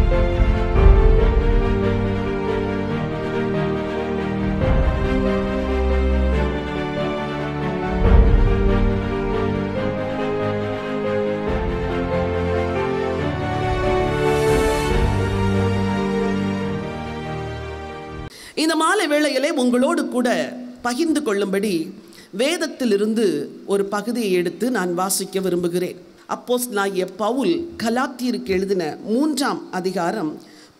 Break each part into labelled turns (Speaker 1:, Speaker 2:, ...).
Speaker 1: இந்த மாலை வேளையிலே உங்களோடு கூட பகிர்ந்து கொள்ளும்படி வேதத்திலிருந்து ஒரு பகுதியை எடுத்து நான் வாசிக்க விரும்புகிறேன். அப்போஸ்தலனாகிய பவுல் கலாத்தியருக்கு எழுதின 3ஆம் அதிகாரம்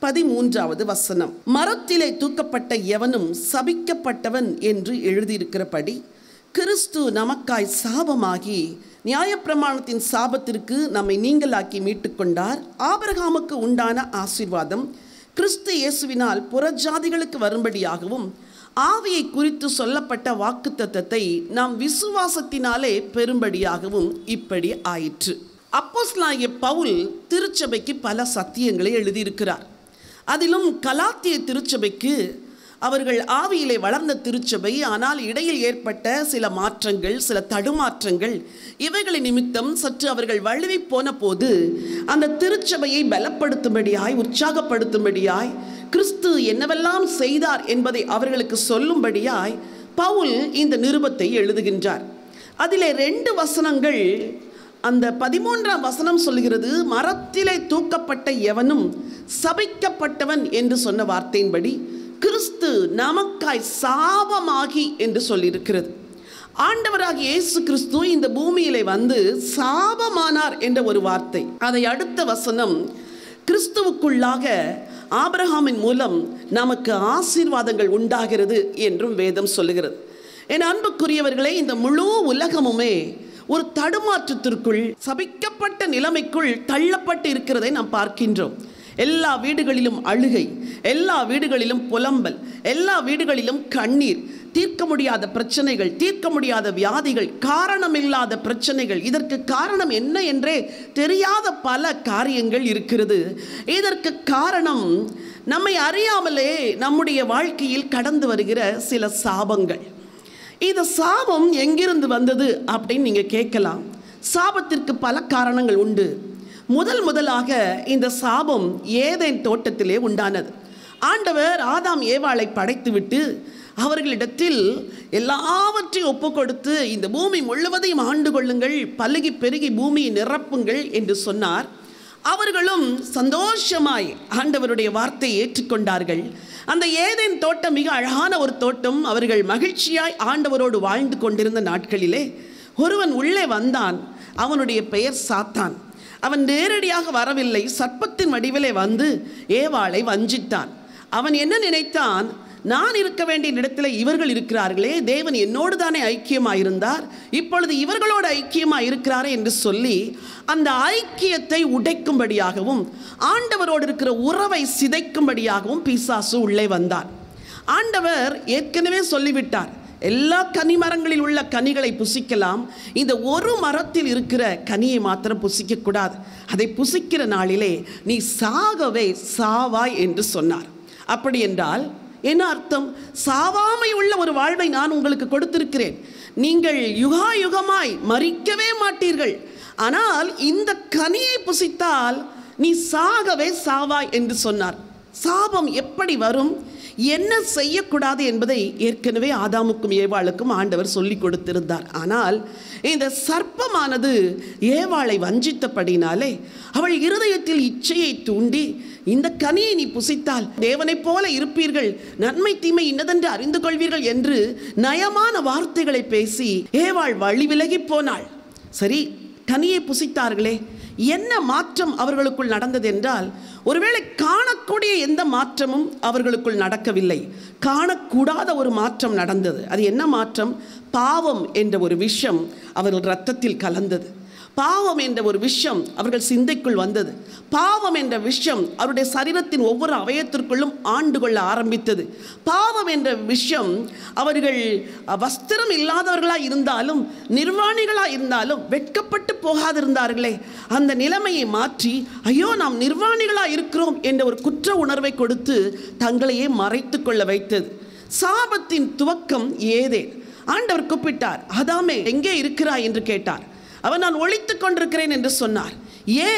Speaker 1: 13வது வசனம். மரத்திலே தூக்கப்பட்ட எவனும் சபிக்கப்பட்டவன் என்று எழுதியிருக்கிறபடி கிறிஸ்து நமக்காய் சாபமாகி நியாயப்பிரமாணத்தின் சாபத்திற்கு நம்மை நீங்களாக்கி மீட்டுக்கொண்டார். ஆபிரகாமுக்கு உண்டான ஆசீர்வாதம் கிறிஸ்து இயேசுவினால் புறஜாதிகளுக்கு வரும்படியாகவும் ஆவியை குறித்து சொல்லப்பட்ட வாக்குத்தத்தத்தை நாம் விசுவாசத்தினாலே பெறும்படியாகவும் இப்படி ஆயிற்று. அப்போஸ்தலனாகிய பவுல் திருச்சபைக்கு பல சத்தியங்களை எழுதியிருக்கிறார். அதிலும் கலாத்திய திருச்சபைக்கு அவர்கள் ஆவியிலே வளர்ந்த திருச்சபை, ஆனால் இடையில் ஏற்பட்ட சில மாற்றங்கள், சில தடுமாற்றங்கள், இவைகளின் நிமித்தம் சற்று அவர்கள் வழுவி போன போது அந்த திருச்சபையை பலப்படுத்தும்படியாய், உற்சாகப்படுத்தும்படியாய், கிறிஸ்து என்னவெல்லாம் செய்தார் என்பதை அவர்களுக்கு சொல்லும்படியாய் பவுல் இந்த நிருபத்தை எழுதுகின்றார். அதிலே 2 வசனங்கள், அந்த 13ஆம் வசனம் சொல்கிறது, மரத்திலே தூக்கப்பட்ட எவனும் சபிக்கப்பட்டவன் என்று சொன்ன வார்த்தையின்படி கிறிஸ்து நமக்காய் சாபமாகி என்று சொல்லியிருக்கிறது. ஆண்டவராகிய இயேசு கிறிஸ்து இந்த பூமியிலே வந்து சாபமானார் என்ற ஒரு வார்த்தை. அதை அடுத்த வசனம், கிறிஸ்துவுக்குள்ளாக ஆபிரகாமின் மூலம் நமக்கு ஆசீர்வாதங்கள் உண்டாகிறது என்றும் வேதம் சொல்லுகிறது. என் அன்புக்குரியவர்களே, இந்த முழு உலகமுமே ஒரு தடுமாற்றத்திற்குள், சபிக்கப்பட்ட நிலைமைக்குள் தள்ளப்பட்டு இருக்கிறதை நாம் பார்க்கின்றோம். எல்லா வீடுகளிலும் அழுகை, எல்லா வீடுகளிலும் புலம்பல், எல்லா வீடுகளிலும் கண்ணீர், தீர்க்க முடியாத பிரச்சனைகள், தீர்க்க முடியாத வியாதிகள், காரணமில்லாத பிரச்சனைகள். இதற்கு காரணம் என்ன என்றே தெரியாத பல காரியங்கள் இருக்கிறது. இதற்கு காரணம் நம்மை அறியாமலே நம்முடைய வாழ்க்கையில் கடந்து வருகிற சில சாபங்கள். இந்த சாபம் எங்கிருந்து வந்தது அப்படின்னு நீங்கள் கேட்கலாம். சாபத்திற்கு பல காரணங்கள் உண்டு. முதலாக இந்த சாபம் ஏதேன் தோட்டத்திலே உண்டானது. ஆண்டவர் ஆதாம் ஏவாளை படைத்துவிட்டு அவர்களிடத்தில் எல்லாவற்றையும் ஒப்பு கொடுத்து இந்த பூமி முழுவதையும் ஆண்டு கொள்ளுங்கள், பலுகி பெருகி பூமியை நிரப்புங்கள் என்று சொன்னார். அவர்களும் சந்தோஷமாய் ஆண்டவருடைய வார்த்தையை ஏற்றுக்கொண்டார்கள். அந்த ஏதேன் தோட்டம் மிக அழகான ஒரு தோட்டம். அவர்கள் மகிழ்ச்சியாய் ஆண்டவரோடு வாழ்ந்து கொண்டிருந்த நாட்களிலே ஒருவன் உள்ளே வந்தான். அவனுடைய பெயர் சாத்தான். அவன் நேரடியாக வரவில்லை, சர்ப்பத்தின் வடிவிலே வந்து ஏவாளை வஞ்சித்தான். அவன் என்ன நினைத்தான், நான் இருக்க வேண்டிய இடத்துல இவர்கள் இருக்கிறார்களே, தேவன் என்னோடு தானே ஐக்கியமாயிருந்தார், இப்பொழுது இவர்களோடு ஐக்கியமாக இருக்கிறாரே என்று சொல்லி அந்த ஐக்கியத்தை உடைக்கும்படியாகவும் ஆண்டவரோடு இருக்கிற உறவை சிதைக்கும்படியாகவும் பிசாசு உள்ளே வந்தார். ஆண்டவர் ஏற்கனவே சொல்லிவிட்டார், எல்லா கனி மரங்களில் உள்ள கனிகளை புசிக்கலாம், இந்த ஒரு மரத்தில் இருக்கிற கனியை மாத்திரம் புசிக்கக்கூடாது, அதை புசிக்கிற நாளிலே நீ சாகவே சாவாய் என்று சொன்னார். அப்படி என்றால் என்ன அர்த்தம்? சாவாமை உள்ள ஒரு வாழ்வை நான் உங்களுக்கு கொடுத்திருக்கிறேன், நீங்கள் யுகாயுகமாய் மரிக்கவே மாட்டீர்கள், ஆனால் இந்த கனியை புசித்தால் நீ சாகவே சாவாய் என்று சொன்னார். சாபம் எப்படி வரும், என்ன செய்யக்கூடாது என்பதை ஏற்கனவே ஆதாமுக்கும் ஏவாளுக்கும் ஆண்டவர் சொல்லி கொடுத்திருந்தார். ஆனால் இந்த சர்ப்பமானது ஏவாளை வஞ்சித்தபடினாலே அவள் இருதயத்தில் இச்சையை தூண்டி, இந்த கனியை நீ புசித்தால் தேவனைப் போல இருப்பீர்கள், நன்மை தீமை இன்னதென்று அறிந்து கொள்வீர்கள் என்று நயமான வார்த்தைகளை பேசி ஏவாள் வழி விலகி போனாள். சரி, கனியை புசித்தார்களே, என்ன மாற்றம் அவர்களுக்குள் நடந்தது என்றால், ஒருவேளை காணக்கூடிய எந்த மாற்றமும் அவர்களுக்குள் நடக்கவில்லை, காணக்கூடாத ஒரு மாற்றம் நடந்தது. அது என்ன மாற்றம்? பாவம் என்ற ஒரு விஷம் அவர்கள் இரத்தத்தில் கலந்தது. பாவம் என்ற ஒரு விஷயம் அவர்கள் சிந்தைக்குள் வந்தது. பாவம் என்ற விஷயம் அவருடைய சரீரத்தின் ஒவ்வொரு அவயத்திற்குள்ளும் ஆண்டு கொள்ள ஆரம்பித்தது. பாவம் என்ற விஷயம் அவர்கள் வஸ்திரம் இல்லாதவர்களாக இருந்தாலும், நிர்வாணிகளாக இருந்தாலும் வெட்கப்பட்டு போகாதிருந்தார்களே, அந்த நிலைமையை மாற்றி, ஐயோ நாம் நிர்வாணிகளாக இருக்கிறோம் என்ற ஒரு குற்ற உணர்வை கொடுத்து தங்களையே மறைத்து கொள்ள வைத்தது. சாபத்தின் துவக்கம் ஏதேன். ஆண்டவர் கூப்பிட்டார், ஆதாமே எங்கே இருக்கிறாய் என்று கேட்டார். அவன் நான் ஒளித்து கொண்டிருக்கிறேன் என்று சொன்னார். ஏன்?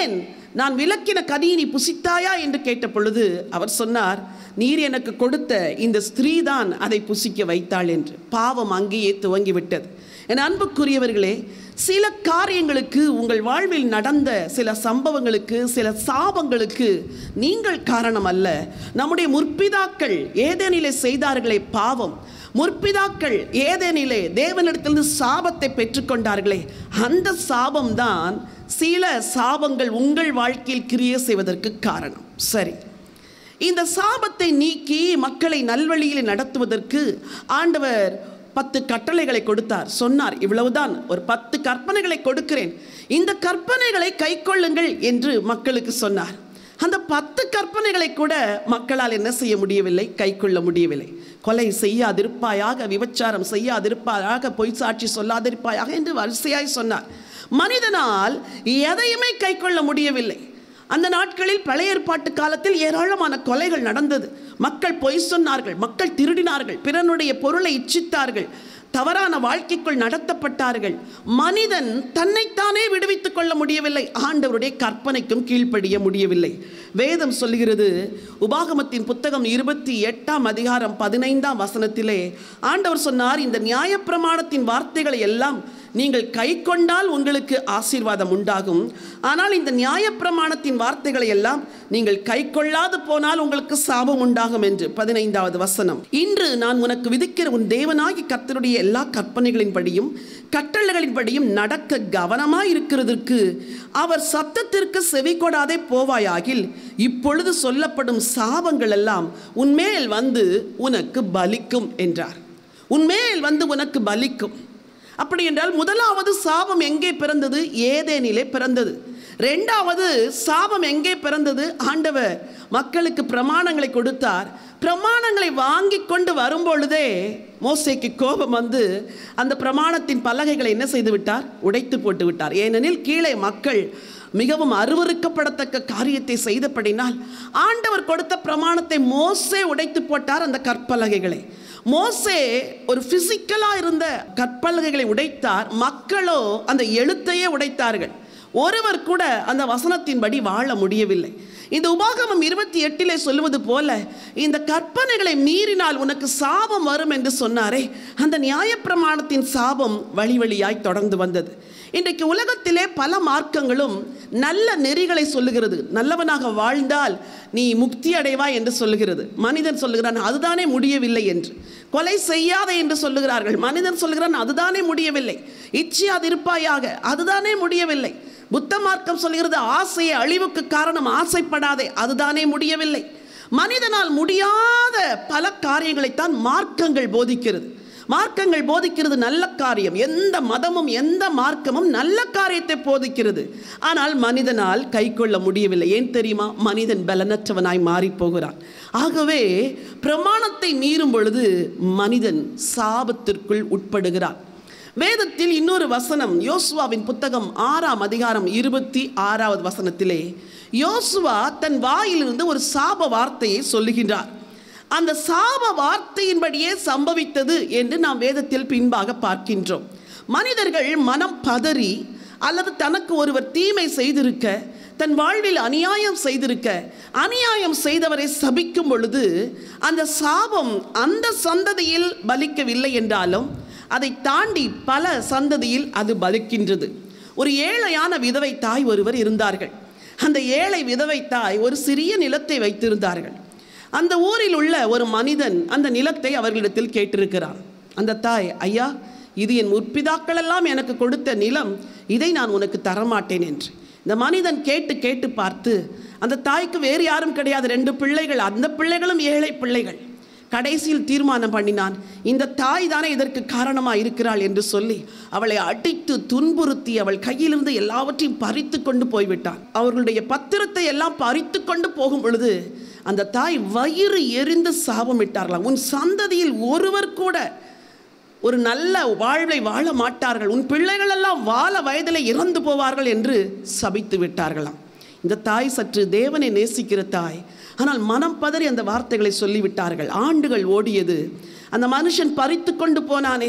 Speaker 1: நான் விலக்கின கனியை நீ புசித்தாயா என்று கேட்ட பொழுது அவர் சொன்னார், நீர் எனக்கு கொடுத்த இந்த ஸ்திரீ தான் அதை புசிக்க வைத்தாள் என்று. பாவம் அங்கேயே துவங்கிவிட்டது. என் அன்புக்குரியவர்களே, சில காரியங்களுக்கு, உங்கள் வாழ்வில் நடந்த சில சம்பவங்களுக்கு, சில சாபங்களுக்கு நீங்கள் காரணம் அல்ல. நம்முடைய முற்பிதாக்கள் ஏதேனிலே செய்தார்களே பாவம், முற்பிதாக்கள் ஏதேனிலே தேவனிடத்திலிருந்து சாபத்தை பெற்றுக்கொண்டார்களே, அந்த சாபம்தான் சில சாபங்கள் உங்கள் வாழ்க்கையில் கிரியை செய்வதற்கு காரணம். சரி, இந்த சாபத்தை நீக்கி மக்களை நல்வழியில் நடத்துவதற்கு ஆண்டவர் 10 கட்டளைகளை கொடுத்தார். சொன்னார், இவ்வளவுதான், ஒரு 10 கற்பனைகளை கொடுக்கிறேன், இந்த கற்பனைகளை கைக்கொள்ளுங்கள் என்று மக்களுக்கு சொன்னார். அந்த 10 கற்பனைகளை கூட மக்களால் என்ன செய்ய முடியவில்லை, கைக்கொள்ள முடியவில்லை. கொலை செய்யாதிருப்பாயாக, விபச்சாரம் செய்யாதிருப்பாயாக, பொய் சாட்சி சொல்லாதிருப்பாயாக என்று வரிசையாய் சொன்னார். மனிதனால் எதையுமே கைக்கொள்ள முடியவில்லை. அந்த நாட்களில் பழைய ஏற்பாட்டு காலத்தில் ஏராளமான கொலைகள் நடந்தது. மக்கள் பொய் சொன்னார்கள், மக்கள் திருடினார்கள், பிறனுடைய பொருளை இச்சித்தார்கள், தவறான வாழ்க்கைக்குள் நடத்தப்பட்டார்கள். மனிதன் தன்னைத்தானே விடுவித்துக் கொள்ள முடியவில்லை, ஆண்டவருடைய கற்பனைக்கும் கீழ்ப்படிய முடியவில்லை. வேதம் சொல்லுகிறது, உபாகமத்தின் புத்தகம் 28ஆம் அதிகாரம் 15ஆம் வசனத்திலே ஆண்டவர் சொன்னார், இந்த நியாயப்பிரமாணத்தின் வார்த்தைகளை எல்லாம் நீங்கள் கை கொண்டால் உங்களுக்கு ஆசீர்வாதம் உண்டாகும், ஆனால் இந்த நியாயப்பிரமாணத்தின் வார்த்தைகளை எல்லாம் நீங்கள் கை கொள்ளாது போனால் உங்களுக்கு சாபம் உண்டாகும் என்று 15வது வசனம். இன்று நான் உனக்கு விதிக்கிற உன் தேவனாகி கர்த்தருடைய எல்லா கற்பனைகளின்படியும் கட்டளைகளின்படியும் நடக்க கவனமாய் இருக்கிறதற்கு அவர் சத்தத்திற்கு செவி கொடாதே போவாயாகில் இப்பொழுது சொல்லப்படும் சாபங்கள் எல்லாம் உன்மேல் வந்து உனக்கு பலிக்கும் என்றார். உன்மேல் வந்து உனக்கு பலிக்கும். அப்படி என்றால் முதலாவது சாபம் எங்கே பிறந்தது? ஏதேனிலே பிறந்தது. இரண்டாவது சாபம் எங்கே பிறந்தது? ஆண்டவர் மக்களுக்கு பிரமாணங்களை கொடுத்தார். பிரமாணங்களை வாங்கி கொண்டு வரும்பொழுதே மோசேக்கு கோபம் வந்து அந்த பிரமாணத்தின் பலகைகளை என்ன செய்து விட்டார்? உடைத்து போட்டு விட்டார். ஏனெனில் கீழே மக்கள் மிகவும் அருவருக்கப்படத்தக்க காரியத்தை செய்தபடினால் ஆண்டவர் கொடுத்த பிரமாணத்தை மோசே உடைத்து போட்டார். அந்த கற்பலகைகளை மோசே ஒரு பிசிக்கலாக இருந்த கற்பலகைகளை உடைத்தார், மக்களோ அந்த எழுத்தையே உடைத்தார்கள். ஒருவர் கூட அந்த வசனத்தின்படி வாழ முடியவில்லை. இந்த உபாகமம் 28 சொல்லுவது போல, இந்த கற்பனைகளை மீறினால் உனக்கு சாபம் வரும் என்று சொன்னாரே, அந்த நியாயப்பிரமாணத்தின் சாபம் வழி வழியாய் தொடர்ந்து வந்தது. இன்றைக்கு உலகத்திலே பல மார்க்கங்களும் நல்ல நெறிகளை சொல்லுகிறது. நல்லவனாக வாழ்ந்தால் நீ முக்தி அடைவாய் என்று சொல்லுகிறது. மனிதன் சொல்லுகிறான், அதுதானே முடியவில்லை என்று. கொலை செய்யாதே என்று சொல்லுகிறார்கள், மனிதன் சொல்லுகிறான், அதுதானே முடியவில்லை. இச்சியாதிருப்பாயாக, அதுதானே முடியவில்லை. புத்த மார்க்கம் சொல்கிறது, ஆசையை அழிவுக்கு காரணம், ஆசைப்படாதே, அதுதானே முடியவில்லை. மனிதனால் முடியாத பல காரியங்களைத்தான் மார்க்கங்கள் போதிக்கிறது. மார்க்கங்கள் போதிக்கிறது நல்ல காரியம். எந்த மதமும் எந்த மார்க்கமும் நல்ல காரியத்தை போதிக்கிறது. ஆனால் மனிதனால் கை கொள்ள முடியவில்லை. ஏன் தெரியுமா? மனிதன் பலனற்றவனாய் மாறி போகிறான். ஆகவே பிரமாணத்தை மீறும் பொழுது மனிதன் சாபத்திற்குள் உட்படுகிறான். வேதத்தில் இன்னொரு வசனம், யோசுவாவின் புத்தகம் 6ஆம் அதிகாரம் 26வது வசனத்திலே யோசுவா தன் வாயிலிருந்து ஒரு சாப வார்த்தையை சொல்லுகின்றார். அந்த சாப வார்த்தையின்படியே சம்பவித்தது என்று நாம் வேதத்தில் பின்பாக பார்க்கின்றோம். மனிதர்கள் மனம் பதறி அல்லது தனக்கு ஒருவர் தீமை செய்திருக்க, தன் வாழ்வில் அநியாயம் செய்திருக்க, அநியாயம் செய்தவரை சபிக்கும் பொழுது அந்த சாபம் அந்த சந்ததியில் பலிக்கவில்லை என்றாலும் அதை தாண்டி பல சந்ததியில் அது பலிக்கின்றது. ஒரு ஏழையான விதவை தாய் ஒருவர் இருந்தார்கள். அந்த ஏழை விதவை தாய் ஒரு சிறிய நிலத்தை வைத்திருந்தார்கள். அந்த ஊரில் உள்ள ஒரு மனிதன் அந்த நிலத்தை அவர்களிடத்தில் கேட்டிருக்கிறார். அந்த தாய், ஐயா, இது என் முற்பிதாக்கள் எல்லாம் எனக்கு கொடுத்த நிலம், இதை நான் உனக்கு தரமாட்டேன் என்று. இந்த மனிதன் கேட்டு கேட்டு பார்த்து, அந்த தாய்க்கு வேறு யாரும் கிடையாது, 2 பிள்ளைகள், அந்த பிள்ளைகளும் ஏழை பிள்ளைகள். கடைசியில் தீர்மானம் பண்ணினான், இந்த தாய் தானே இதற்கு காரணமாக இருக்கிறாள் என்று சொல்லி அவளை அடித்து துன்புறுத்தி அவள் கையிலிருந்து எல்லாவற்றையும் பறித்து கொண்டு போய்விட்டான். அவர்களுடைய பத்திரத்தை எல்லாம் பறித்து கொண்டு போகும் பொழுது அந்த தாய் வயிறு எரிந்து சாபமிட்டார்களாம். உன் சந்ததியில் ஒருவர் கூட ஒரு நல்ல வாழ்வை வாழ மாட்டார்கள், உன் பிள்ளைகள் எல்லாம் வாழ வயதில் இறந்து போவார்கள் என்று சபித்து விட்டார்களாம். இந்த தாய் சற்று தேவனை நேசிக்கிற தாய், ஆனால் மனம் பதறி அந்த வார்த்தைகளை சொல்லிவிட்டார்கள். ஆண்டுகள் ஓடியது. அந்த மனுஷன் பறித்து கொண்டு போனானே,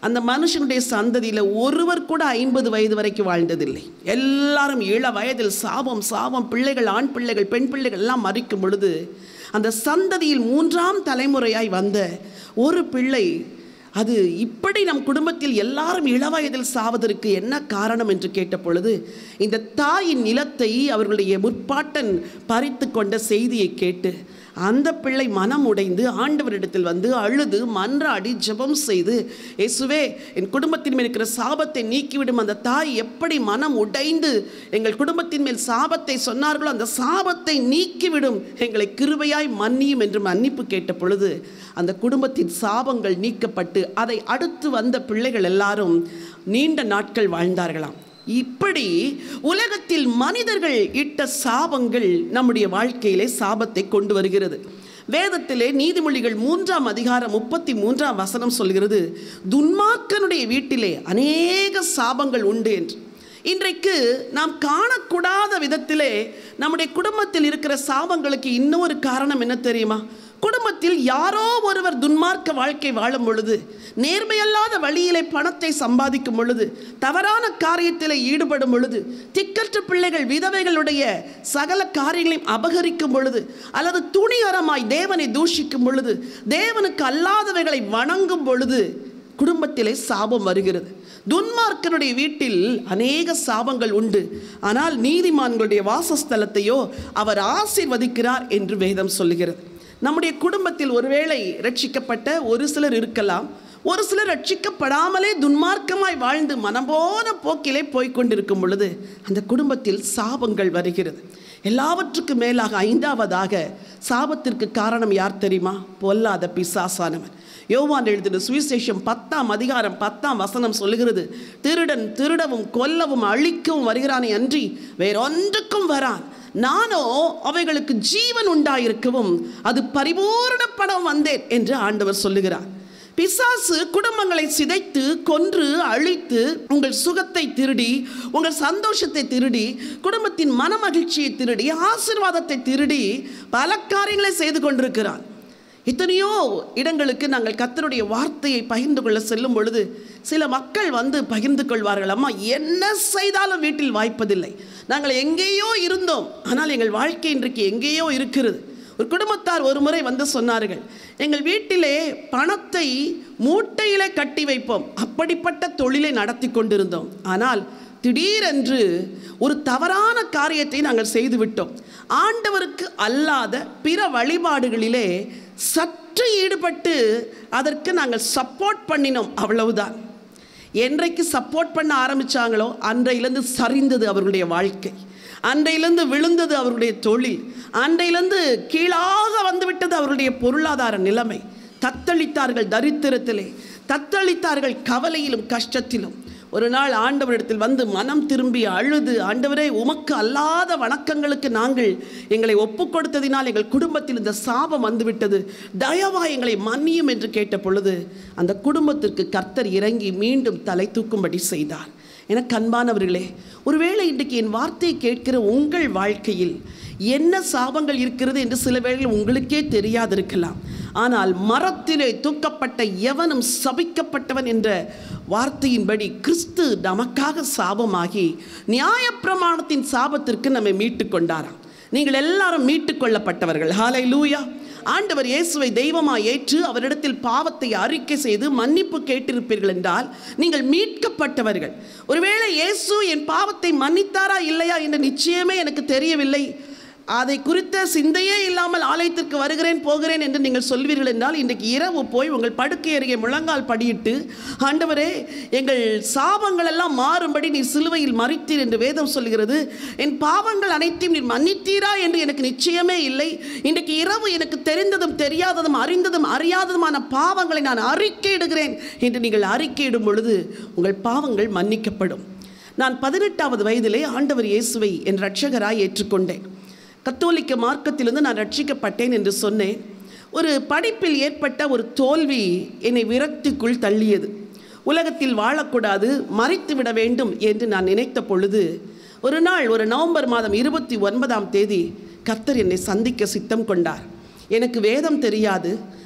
Speaker 1: அந்த மனுஷனுடைய சந்ததியில் ஒருவர் கூட 50 வயது வரைக்கும் வாழ்ந்ததில்லை. எல்லாரும் இள வயதில் சாபம் பிள்ளைகள், ஆண் பிள்ளைகள், பெண் பிள்ளைகள் எல்லாம் மறிக்கும் பொழுது அந்த சந்ததியில் 3ஆம் தலைமுறையாய் வந்த ஒரு பிள்ளை, அது இப்படி நம் குடும்பத்தில் எல்லாரும் இளவயதில் சாவதற்கு என்ன காரணம் என்று கேட்ட பொழுது, இந்த தாயின் நிலத்தை அவர்களுடைய முற்பாட்டன் பறித்து கொண்ட செய்தியை கேட்டு அந்த பிள்ளை மனம் உடைந்து ஆண்டவரிடத்தில் வந்து அழுது மன்றாடி ஜெபம் செய்து, இயேசுவே என் குடும்பத்தின் மேல் இருக்கிற சாபத்தை நீக்கிவிடும். அந்த தாய் எப்படி மனம் உடைந்து எங்கள் குடும்பத்தின் மேல் சாபத்தை சொன்னார்களோ அந்த சாபத்தை நீக்கிவிடும், எங்களை கிருபையாய் மன்னியும் என்று மன்னிப்பு கேட்ட பொழுது அந்த குடும்பத்தின் சாபங்கள் நீக்கப்பட்டு அதை அடுத்து வந்த பிள்ளைகள் எல்லாரும் நீண்ட நாட்கள் வாழ்ந்தார்களாம். இப்படி உலகத்தில் மனிதர்கள் இட்ட சாபங்கள் நம்முடைய வாழ்க்கையிலே சாபத்தை கொண்டு வருகிறது. வேதத்திலே நீதிமொழிகள் 3ஆம் அதிகாரம் 33ஆம் வசனம் சொல்கிறது, துன்மார்க்கனுடைய வீட்டிலே அநேக சாபங்கள் உண்டு என்று. இன்றைக்கு நாம் காணக்கூடாத விதத்திலே நம்முடைய குடும்பத்தில் இருக்கிற சாபங்களுக்கு இன்னொரு காரணம் என்ன தெரியுமா? குடும்பத்தில் யாரோ ஒருவர் துன்மார்க்க வாழ்க்கை வாழும் பொழுது, நேர்மையல்லாத வழியிலே பணத்தை சம்பாதிக்கும் பொழுது, தவறான காரியத்தில் ஈடுபடும் பொழுது, திக்கற்ற பிள்ளைகள் விதவைகளுடைய சகல காரியங்களையும் அபகரிக்கும் பொழுது, அல்லது துணிகரமாய் தேவனை தூஷிக்கும் பொழுது, தேவனுக்கு அல்லாதவைகளை வணங்கும் பொழுது குடும்பத்திலே சாபம் வருகிறது. துன்மார்க்கனுடைய வீட்டில் அநேக சாபங்கள் உண்டு, ஆனால் நீதிமான்களுடைய வாசஸ்தலத்தையோ அவர் ஆசீர்வதிக்கிறார் என்று வேதம் சொல்லுகிறது. நம்முடைய குடும்பத்தில் ஒருவேளை ரட்சிக்கப்பட்ட ஒரு சிலர் இருக்கலாம், ஒரு சிலர் ரட்சிக்கப்படாமலே துன்மார்க்கமாய் வாழ்ந்து மனம்போன போக்கிலே போய்கொண்டிருக்கும் பொழுது அந்த குடும்பத்தில் சாபங்கள் வருகிறது. எல்லாவற்றுக்கும் மேலாக 5ஆவதாக சாபத்திற்கு காரணம் யார் தெரியுமா? பொல்லாத பிசாசானவன். யோவான் எழுதின சுவிசேஷம் 10ஆம் அதிகாரம் 10ஆம் வசனம் சொல்லுகிறது, திருடன் திருடவும் கொல்லவும் அழிக்கவும் வருகிறானே அன்றி வேறொன்றுக்கும் வரான், நானோ அவைகளுக்கு ஜீவன் உண்டாயிருக்கவும் அது பரிபூரணப்படவும் வந்தேன் என்று ஆண்டவர் சொல்லுகிறார். பிசாசு குடும்பங்களை சிதைத்து கொன்று அழித்து உங்கள் சுகத்தை திருடி, உங்கள் சந்தோஷத்தை திருடி, குடும்பத்தின் மன மகிழ்ச்சியை திருடி, ஆசீர்வாதத்தை திருடி பல காரியங்களை செய்து கொண்டிருக்கிறான். எத்தனையோ இடங்களுக்கு நாங்கள் கர்த்தருடைய வார்த்தையை பகிர்ந்து கொள்ள செல்லும் பொழுது சில மக்கள் வந்து பகிர்ந்து கொள்வார்கள், அம்மா என்ன செய்தாலும் வீட்டில் வாய்ப்பதில்லை, நாங்கள் எங்கேயோ இருந்தோம் ஆனால் எங்கள் வாழ்க்கை இன்றைக்கு எங்கேயோ இருக்கிறது. ஒரு குடும்பத்தார் ஒரு முறை வந்து சொன்னார்கள், எங்கள் வீட்டிலே பணத்தை மூட்டையிலே கட்டி வைப்போம், அப்படிப்பட்ட தொழிலை நடத்தி கொண்டிருந்தோம், ஆனால் திடீரென்று ஒரு தவறான காரியத்தை நாங்கள் செய்துவிட்டோம், ஆண்டவருக்கு அல்லாத பிற வழிபாடுகளிலே சற்று ஈடுபட்டு அதற்கு நாங்கள் சப்போர்ட் பண்ணினோம், அவ்வளவுதான். என்றைக்கு சப்போர்ட் பண்ண ஆரம்பித்தாங்களோ அன்றையிலிருந்து சரிந்தது அவர்களுடைய வாழ்க்கை, அன்றையிலிருந்து விழுந்தது அவருடைய தொழில், அன்றையிலிருந்து கீழாக வந்துவிட்டது அவருடைய பொருளாதார நிலைமை. தத்தளித்தார்கள் தரித்திரத்திலே, தத்தளித்தார்கள் கவலையிலும் கஷ்டத்திலும். ஒரு நாள் ஆண்டவரிடத்தில் வந்து மனம் திரும்பி அழுது, ஆண்டவரே உமக்கு அல்லாத வணக்கங்களுக்கு நாங்கள் எங்களை ஒப்பு கொடுத்ததினால் எங்கள் குடும்பத்தில் இந்த சாபம் வந்துவிட்டது, தயவா எங்களை மன்னியும் என்று கேட்ட பொழுது அந்த குடும்பத்திற்கு கர்த்தர் இறங்கி மீண்டும் தலை தூக்கும்படி செய்தார். எனக்கு அன்பானவர்களே, ஒருவேளை இன்றைக்கு என் வார்த்தையை கேட்கிற உங்கள் வாழ்க்கையில் என்ன சாபங்கள் இருக்கிறது என்று சில வேளைகள் உங்களுக்கே தெரியாதிருக்கலாம். ஆனால் மரத்திலே தூக்கப்பட்ட எவனும் சபிக்கப்பட்டவன் என்ற வார்த்தையின்படி கிறிஸ்து நமக்காக சாபமாகி நியாயப்பிரமாணத்தின் சாபத்திற்கு நம்மை மீட்டு கொண்டாராம். நீங்கள் எல்லாரும் மீட்டு கொள்ளப்பட்டவர்கள். ஹல்லேலூயா. ஆண்டவர் இயேசுவை தெய்வமாய் ஏற்று அவரிடத்தில் பாவத்தை அறிக்கை செய்து மன்னிப்பு கேட்டிருப்பீர்கள் என்றால் நீங்கள் மீட்கப்பட்டவர்கள். ஒருவேளை இயேசு என் பாவத்தை மன்னித்தாரா இல்லையா என்று நிச்சயமே எனக்கு தெரியவில்லை, அதை குறித்த சிந்தையே இல்லாமல் ஆலயத்திற்கு வருகிறேன் போகிறேன் என்று நீங்கள் சொல்வீர்கள் என்றால் இன்றைக்கு இரவு போய் உங்கள் படுக்கை அருகே முழங்கால் படியிட்டு, ஆண்டவரே எங்கள் சாபங்கள் எல்லாம் மாறும்படி நீர் சிலுவையில் மரித்தீர் என்று வேதம் சொல்கிறது, என் பாவங்கள் அனைத்தையும் நீர் மன்னித்தீரா என்று எனக்கு நிச்சயமே இல்லை, இன்றைக்கு இரவு எனக்கு தெரிந்ததும் தெரியாததும் அறிந்ததும் அறியாததுமான பாவங்களை நான் அறிக்கையிடுகிறேன் என்று நீங்கள் அறிக்கையிடும் பொழுது உங்கள் பாவங்கள் மன்னிக்கப்படும். நான் 18வது வயதிலே ஆண்டவர் இயேசுவை என் இரட்சகராய் ஏற்றுக்கொண்டேன். கத்தோலிக்க மார்க்கத்திலிருந்து நான் ரட்சிக்கப்பட்டேன் என்று சொன்னேன். ஒரு படிப்பில் ஏற்பட்ட ஒரு தோல்வி என்னை விரக்திக்குள் தள்ளியது. உலகத்தில் வாழக்கூடாது, மறித்து விட வேண்டும் என்று நான் நினைத்த பொழுது ஒரு நாள், ஒரு நவம்பர் மாதம் 29ஆம் தேதி கர்த்தர் என்னை சந்திக்க சித்தம் கொண்டார். எனக்கு வேதம் தெரியாது,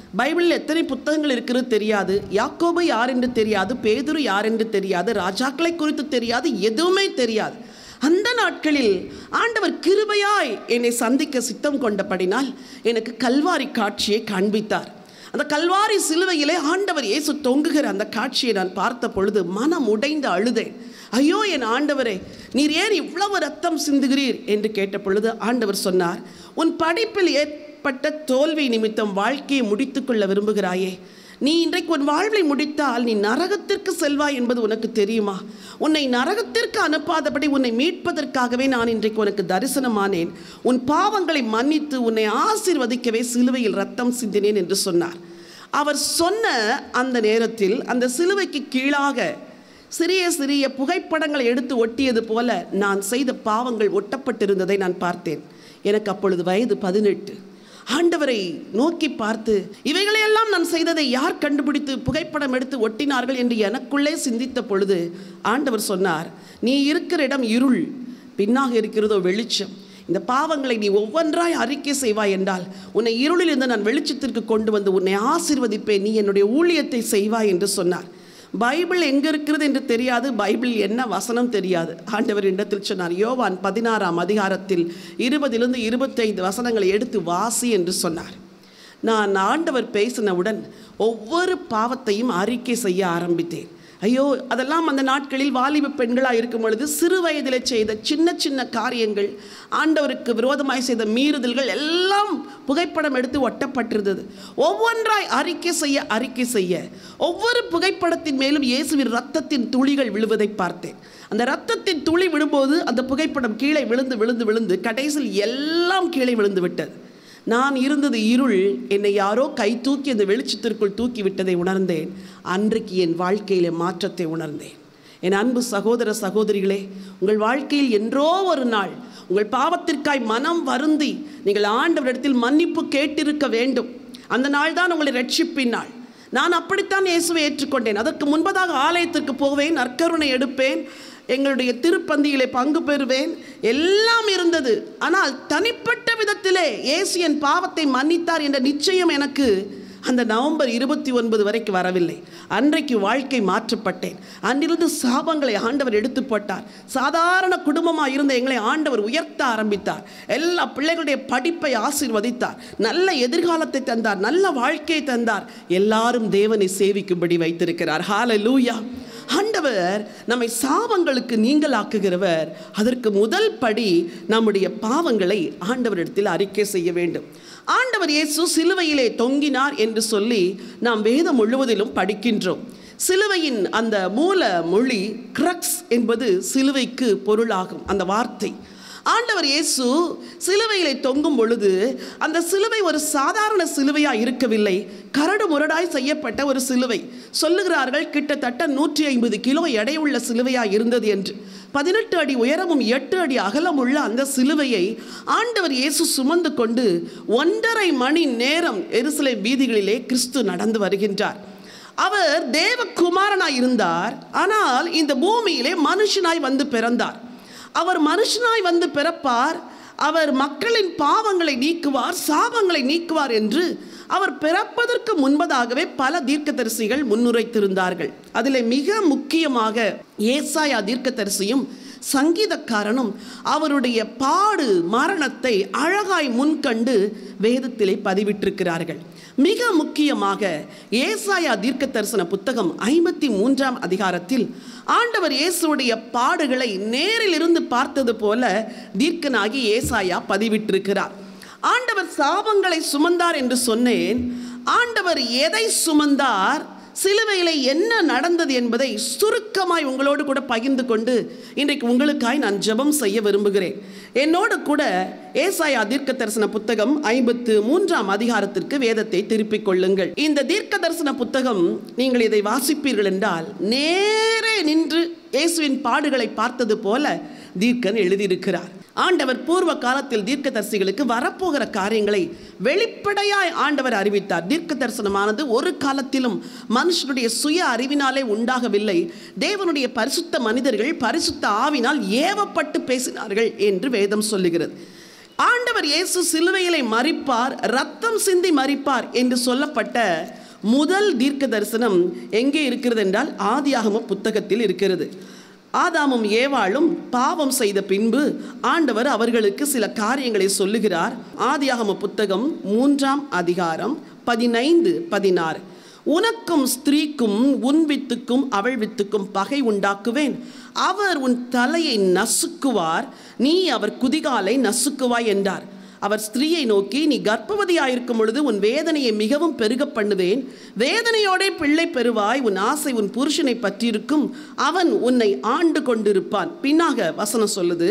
Speaker 1: பைபிளில் எத்தனை புத்தகங்கள் இருக்கிறது தெரியாது, யாக்கோபு யார் என்று தெரியாது, பேதுரு யார் என்று தெரியாது, ராஜாக்களை குறித்து தெரியாது, எதுவுமே தெரியாது. அந்த நாட்களில் ஆண்டவர் கிருபையாய் என்னை சந்திக்க சித்தம் கொண்டபடினால் எனக்கு கல்வாரி காட்சியை காண்பித்தார். அந்த கல்வாரி சிலுவையிலே ஆண்டவர் இயேசு தொங்குகிற அந்த காட்சியை நான் பார்த்த பொழுது மனம் உடைந்து அழுதேன். ஐயோ என் ஆண்டவரே, நீர் ஏன் இவ்வளவு ரத்தம் சிந்துகிறீர் என்று கேட்ட பொழுது ஆண்டவர் சொன்னார், உன் படிப்பில் ஏற்பட்ட தோல்வி நிமித்தம் வாழ்க்கையை முடித்துக்கொள்ள விரும்புகிறாயே, நீ இன்றைக்கு உன் வாழ்வை முடித்தால் நீ நரகத்திற்கு செல்வாய் என்பது உனக்கு தெரியுமா? உன்னை நரகத்திற்கு அனுப்பாதபடி உன்னை மீட்பதற்காகவே நான் இன்றைக்கு உனக்கு தரிசனமானேன். உன் பாவங்களை மன்னித்து உன்னை ஆசீர்வதிக்கவே சிலுவையில் ரத்தம் சிந்தினேன் என்று சொன்னார். அவர் சொன்ன அந்த நேரத்தில் அந்த சிலுவைக்கு கீழாக சிறிய சிறிய புகைப்படங்களை எடுத்து ஒட்டியது போல நான் செய்த பாவங்கள் ஒட்டப்பட்டிருந்ததை நான் பார்த்தேன். எனக்கு அப்பொழுது வயது 18. ஆண்டவரை நோக்கி பார்த்து இவைகளையெல்லாம் நான் செய்ததை யார் கண்டுபிடித்து புகைப்படம் எடுத்து ஒட்டினார்கள் என்று எனக்குள்ளே சிந்தித்த பொழுது ஆண்டவர் சொன்னார், நீ இருக்கிற இடம் இருள், பின்னாக இருக்கிறதோ வெளிச்சம். இந்த பாவங்களை நீ ஒவ்வொன்றாய் அறிக்கை செய்வாய் என்றால் உன்னை இருளிலிருந்து நான் வெளிச்சத்திற்கு கொண்டு வந்து உன்னை ஆசீர்வதிப்பேன், நீ என்னுடைய ஊழியத்தை செய்வாய் என்று சொன்னார். பைபிள் எங்கே இருக்கிறது என்று தெரியாது, பைபிள் என்ன வசனம் தெரியாது. ஆண்டவர் இடத்தில் சொன்னார், யோவான் 16ஆம் அதிகாரத்தில் 20லிருந்து 25 வசனங்களை எடுத்து வாசி என்று சொன்னார். நான் ஆண்டவர் பேசினவுடன் ஒவ்வொரு பாவத்தையும் அறிக்கை செய்ய ஆரம்பித்தேன். ஐயோ, அதெல்லாம் அந்த நாட்களில் வாலிப பெண்களாக இருக்கும் பொழுது சிறு வயதில் செய்த சின்ன சின்ன காரியங்கள், ஆண்டவருக்கு விரோதமாய் செய்த மீறுதல்கள் எல்லாம் புகைப்படம் எடுத்து ஒட்டப்பட்டிருந்தது. ஒவ்வொன்றாய் அறிக்கை செய்ய ஒவ்வொரு புகைப்படத்தின் மேலும் இயேசுவின் இரத்தத்தின் துளிகள் விழுவதை பார்த்தேன். அந்த இரத்தத்தின் துளி விழும்போது அந்த புகைப்படம் கீழே விழுந்து கடைசியில் எல்லாம் கீழே விழுந்து விட்டது. நான் இருந்தது இருள், என்னை யாரோ கை தூக்கி அந்த வெளிச்சத்திற்குள் தூக்கி விட்டதை உணர்ந்தேன். அன்றைக்கு என் வாழ்க்கையிலே மாற்றத்தை உணர்ந்தேன். என் அன்பு சகோதர சகோதரிகளே, உங்கள் வாழ்க்கையில் என்றோ ஒரு நாள் உங்கள் பாவத்திற்காய் மனம் வருந்தி நீங்கள் ஆண்டவரிடத்தில் மன்னிப்பு கேட்டிருக்க வேண்டும். அந்த நாள் தான் உங்களை ரட்சிப்பின் நாள். நான் அப்படித்தான் இயேசுவை ஏற்றுக்கொண்டேன். அதற்கு முன்பதாக ஆலயத்திற்கு போவேன், நற்கருணை எடுப்பேன், எங்களுடைய திருப்பந்தியிலே பங்கு பெறுவேன், எல்லாம் இருந்தது. ஆனால் தனிப்பட்ட விதத்திலே இயேசு என் பாவத்தை மன்னித்தார் என்ற நிச்சயம் எனக்கு அந்த நவம்பர் 29 வரைக்கும் வரவில்லை. அன்றைக்கு வாழ்க்கை மாற்றப்பட்டேன். அன்றிலிருந்து சாபங்களை ஆண்டவர் எடுத்து போட்டார். சாதாரண குடும்பமாக இருந்த எங்களை ஆண்டவர் உயர்த்த ஆரம்பித்தார். எல்லா பிள்ளைகளுடைய படிப்பை ஆசீர்வதித்தார். நல்ல எதிர்காலத்தை தந்தார். நல்ல வாழ்க்கையை தந்தார். எல்லாரும் தேவனை சேவிக்கும்படி வைத்திருக்கிறார். ஹல்லேலூயா. ஆண்டவர் நம்மை சாபங்களுக்கு நீங்களாக்குகிறவர். அதற்கு முதல் படி நம்முடைய பாவங்களை ஆண்டவரிடத்தில் அறிக்கை செய்ய வேண்டும். ஆண்டவர் இயேசு சிலுவையிலே தொங்கினார் என்று சொல்லி நாம் வேதம் முழுவதிலும் படிக்கின்றோம். சிலுவையின் அந்த மூல மொழி கிரக்ஸ் என்பது சிலுவைக்கு பொருளாகும். அந்த வார்த்தை ஆண்டவர் இயேசு சிலுவையிலே தொங்கும் பொழுது அந்த சிலுவை ஒரு சாதாரண சிலுவையாக இருக்கவில்லை, கரடு முரடாய் செய்யப்பட்ட ஒரு சிலுவை. சொல்லுகிறார்கள் கிட்டத்தட்ட 150 கிலோ எடையுள்ள சிலுவையாக இருந்தது என்று. 18 அடி உயரமும் 8 அடி அகலமுள்ள அந்த சிலுவையை ஆண்டவர் இயேசு சுமந்து கொண்டு 1.5 மணி நேரம் எருசலேம் வீதிகளிலே கிறிஸ்து நடந்து வருகின்றார். அவர் தேவகுமாரனாய் இருந்தார், ஆனால் இந்த பூமியிலே மனுஷனாய் வந்து பிறந்தார். அவர் மனுஷனாய் வந்து பிறப்பார், அவர் மக்களின் பாவங்களை நீக்குவார், சாபங்களை நீக்குவார் என்று அவர் பிறப்பதற்கு முன்பதாகவே பல தீர்க்கதரிசிகள் முன்னுரைத்திருந்தார்கள். அதில் மிக முக்கியமாக ஏசாயா தீர்க்கதரிசியும் சங்கீதக்காரனும் அவருடைய பாடு மரணத்தை அழகாய் முன்கண்டு வேதத்திலே பதிவிட்டிருக்கிறார்கள். மிக முக்கியமாக ஏசாயா தீர்க்க தரிசன புத்தகம் 53ஆம் அதிகாரத்தில் ஆண்டவர் இயேசுடைய பாடுகளை நேரிலிருந்து பார்த்தது போல தீர்க்கனாகி ஏசாயா பதிவிட்டிருக்கிறார். ஆண்டவர் சாபங்களை சுமந்தார் என்று சொன்னேன். ஆண்டவர் எதை சுமந்தார், சிலுவையில் என்ன நடந்தது என்பதை சுருக்கமாய் உங்களோடு கூட பகிர்ந்து கொண்டு இன்றைக்கு உங்களுக்காய் நான் ஜெபம் செய்ய விரும்புகிறேன். என்னோடு கூட ஏசாயா தீர்க்க தரிசன புத்தகம் 53ஆம் அதிகாரத்திற்கு வேதத்தை திருப்பிக் கொள்ளுங்கள். இந்த தீர்க்க தரிசன புத்தகம் நீங்கள் இதை வாசிப்பீர்கள் என்றால் நேரே நின்று இயேசுவின் பாடுகளை பார்த்தது போல தீர்க்கன் எழுதியிருக்கிறார். ஆண்டவர் பூர்வ காலத்தில் தீர்க்கதரிசிகளுக்கு வரப்போகிற காரியங்களை வெளிப்படையாய் ஆண்டவர் அறிவித்தார். தீர்க்க தரிசனமானது ஒரு காலத்திலும் மனுஷனுடைய சுய அறிவினாலே உண்டாகவில்லை. தேவனுடைய பரிசுத்த மனிதர்கள் பரிசுத்த ஆவினால் ஏவப்பட்டு பேசினார்கள் என்று வேதம் சொல்லுகிறது. ஆண்டவர் இயேசு சிலுவையிலே மரிப்பார், ரத்தம் சிந்தி மரிப்பார் என்று சொல்லப்பட்ட முதல் தீர்க்க தரிசனம் எங்கே இருக்கிறது என்றால் ஆதியாகம புத்தகத்தில் இருக்கிறது. ஆதாமும் ஏவாளும் பாவம் செய்த பின்பு ஆண்டவர் அவர்களுக்கு சில காரியங்களை சொல்லுகிறார். ஆதியாகம புத்தகம் 3ஆம் அதிகாரம் 15, 16. உனக்கும் ஸ்திரீக்கும் உன் வித்துக்கும் அவள் வித்துக்கும் பகை உண்டாக்குவேன். அவர் உன் தலையை நசுக்குவார், நீ அவர் குதிகாலை நசுக்குவாய் என்றார். அவர் ஸ்திரீயை நோக்கி, நீ கர்ப்பவதியாயிருக்கும் பொழுது உன் வேதனையை மிகவும் பெருக பண்ணுவேன், வேதனையோட பிள்ளை பெறுவாய், உன் ஆசை உன் புருஷனை பற்றியிருக்கும், அவன் உன்னை ஆண்டு கொண்டிருப்பான். பின்னாக வசனம் சொல்லுது,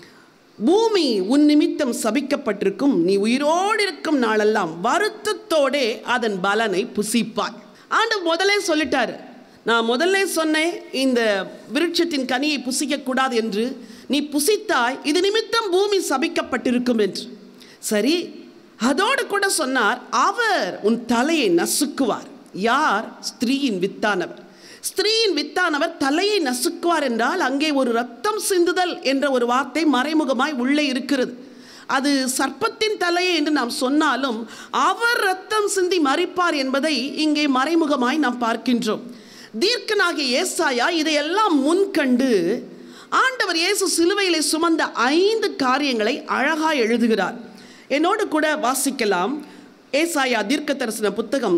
Speaker 1: பூமி உன் நிமித்தம் சபிக்கப்பட்டிருக்கும், நீ உயிரோடு இருக்கும் நாளெல்லாம் வருத்தத்தோடே அதன் பலனை புசிப்பாய். ஆண்டவர் முதலே சொல்லிட்டாரு, நான் முதல்ல சொன்னேன் இந்த விருட்சத்தின் கனியை புசிக்க கூடாது என்று, நீ புசித்தாய், இது நிமித்தம் பூமி சபிக்கப்பட்டிருக்கும் என்று. சரி, அதோடு கூட சொன்னார், அவர் உன் தலையை நசுக்குவார். யார்? ஸ்திரீயின் வித்தானவர். ஸ்திரீயின் வித்தானவர் தலையை நசுக்குவார் என்றால் அங்கே ஒரு ரத்தம் சிந்துதல் என்ற ஒரு வார்த்தை மறைமுகமாய் உள்ளே இருக்கிறது. அது சர்ப்பத்தின் தலையை என்று நாம் சொன்னாலும் அவர் ரத்தம் சிந்தி மரிப்பார் என்பதை இங்கே மறைமுகமாய் நாம் பார்க்கின்றோம். தீர்க்கனாகிய ஏசாயா இதையெல்லாம் முன்கண்டு ஆண்டவர் இயேசு சிலுவையிலே சுமந்த 5 காரியங்களை அழகாய் எழுதுகிறார். என்னோடு கூட வாசிக்கலாம். ஏசாயா தீர்க்க தரிசன புத்தகம்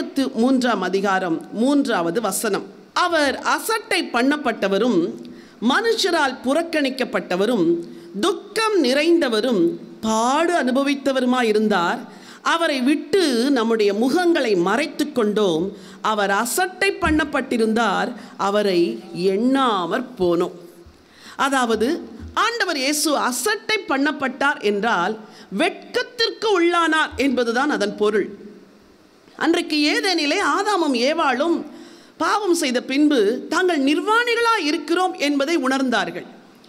Speaker 1: 53ஆம் அதிகாரம் 3வது வசனம். அவர் அசட்டை பண்ணப்பட்டவரும் மனுஷரால் புறக்கணிக்கப்பட்டவரும் துக்கம் நிறைந்தவரும் பாடு அனுபவித்தவருமாயிருந்தார். அவரை விட்டு நம்முடைய முகங்களை மறைத்து கொண்டோம். அவர் அசட்டை பண்ணப்பட்டிருந்தார், அவரை எண்ணாமற் போனோம். அதாவது ஆண்டவர் இயேசு அசட்டை பண்ணப்பட்டார் என்றால் வெட்கத்திற்கு உள்ளானார் என்பதுதான் அதன் பொருள். அன்றைக்கு ஏதேனிலே ஆதாமும் ஏவாளும் பாவம் செய்த பின்பு தாங்கள் நிர்வாணிகளாய் இருக்கிறோம் என்பதை உணர்ந்தார்கள்.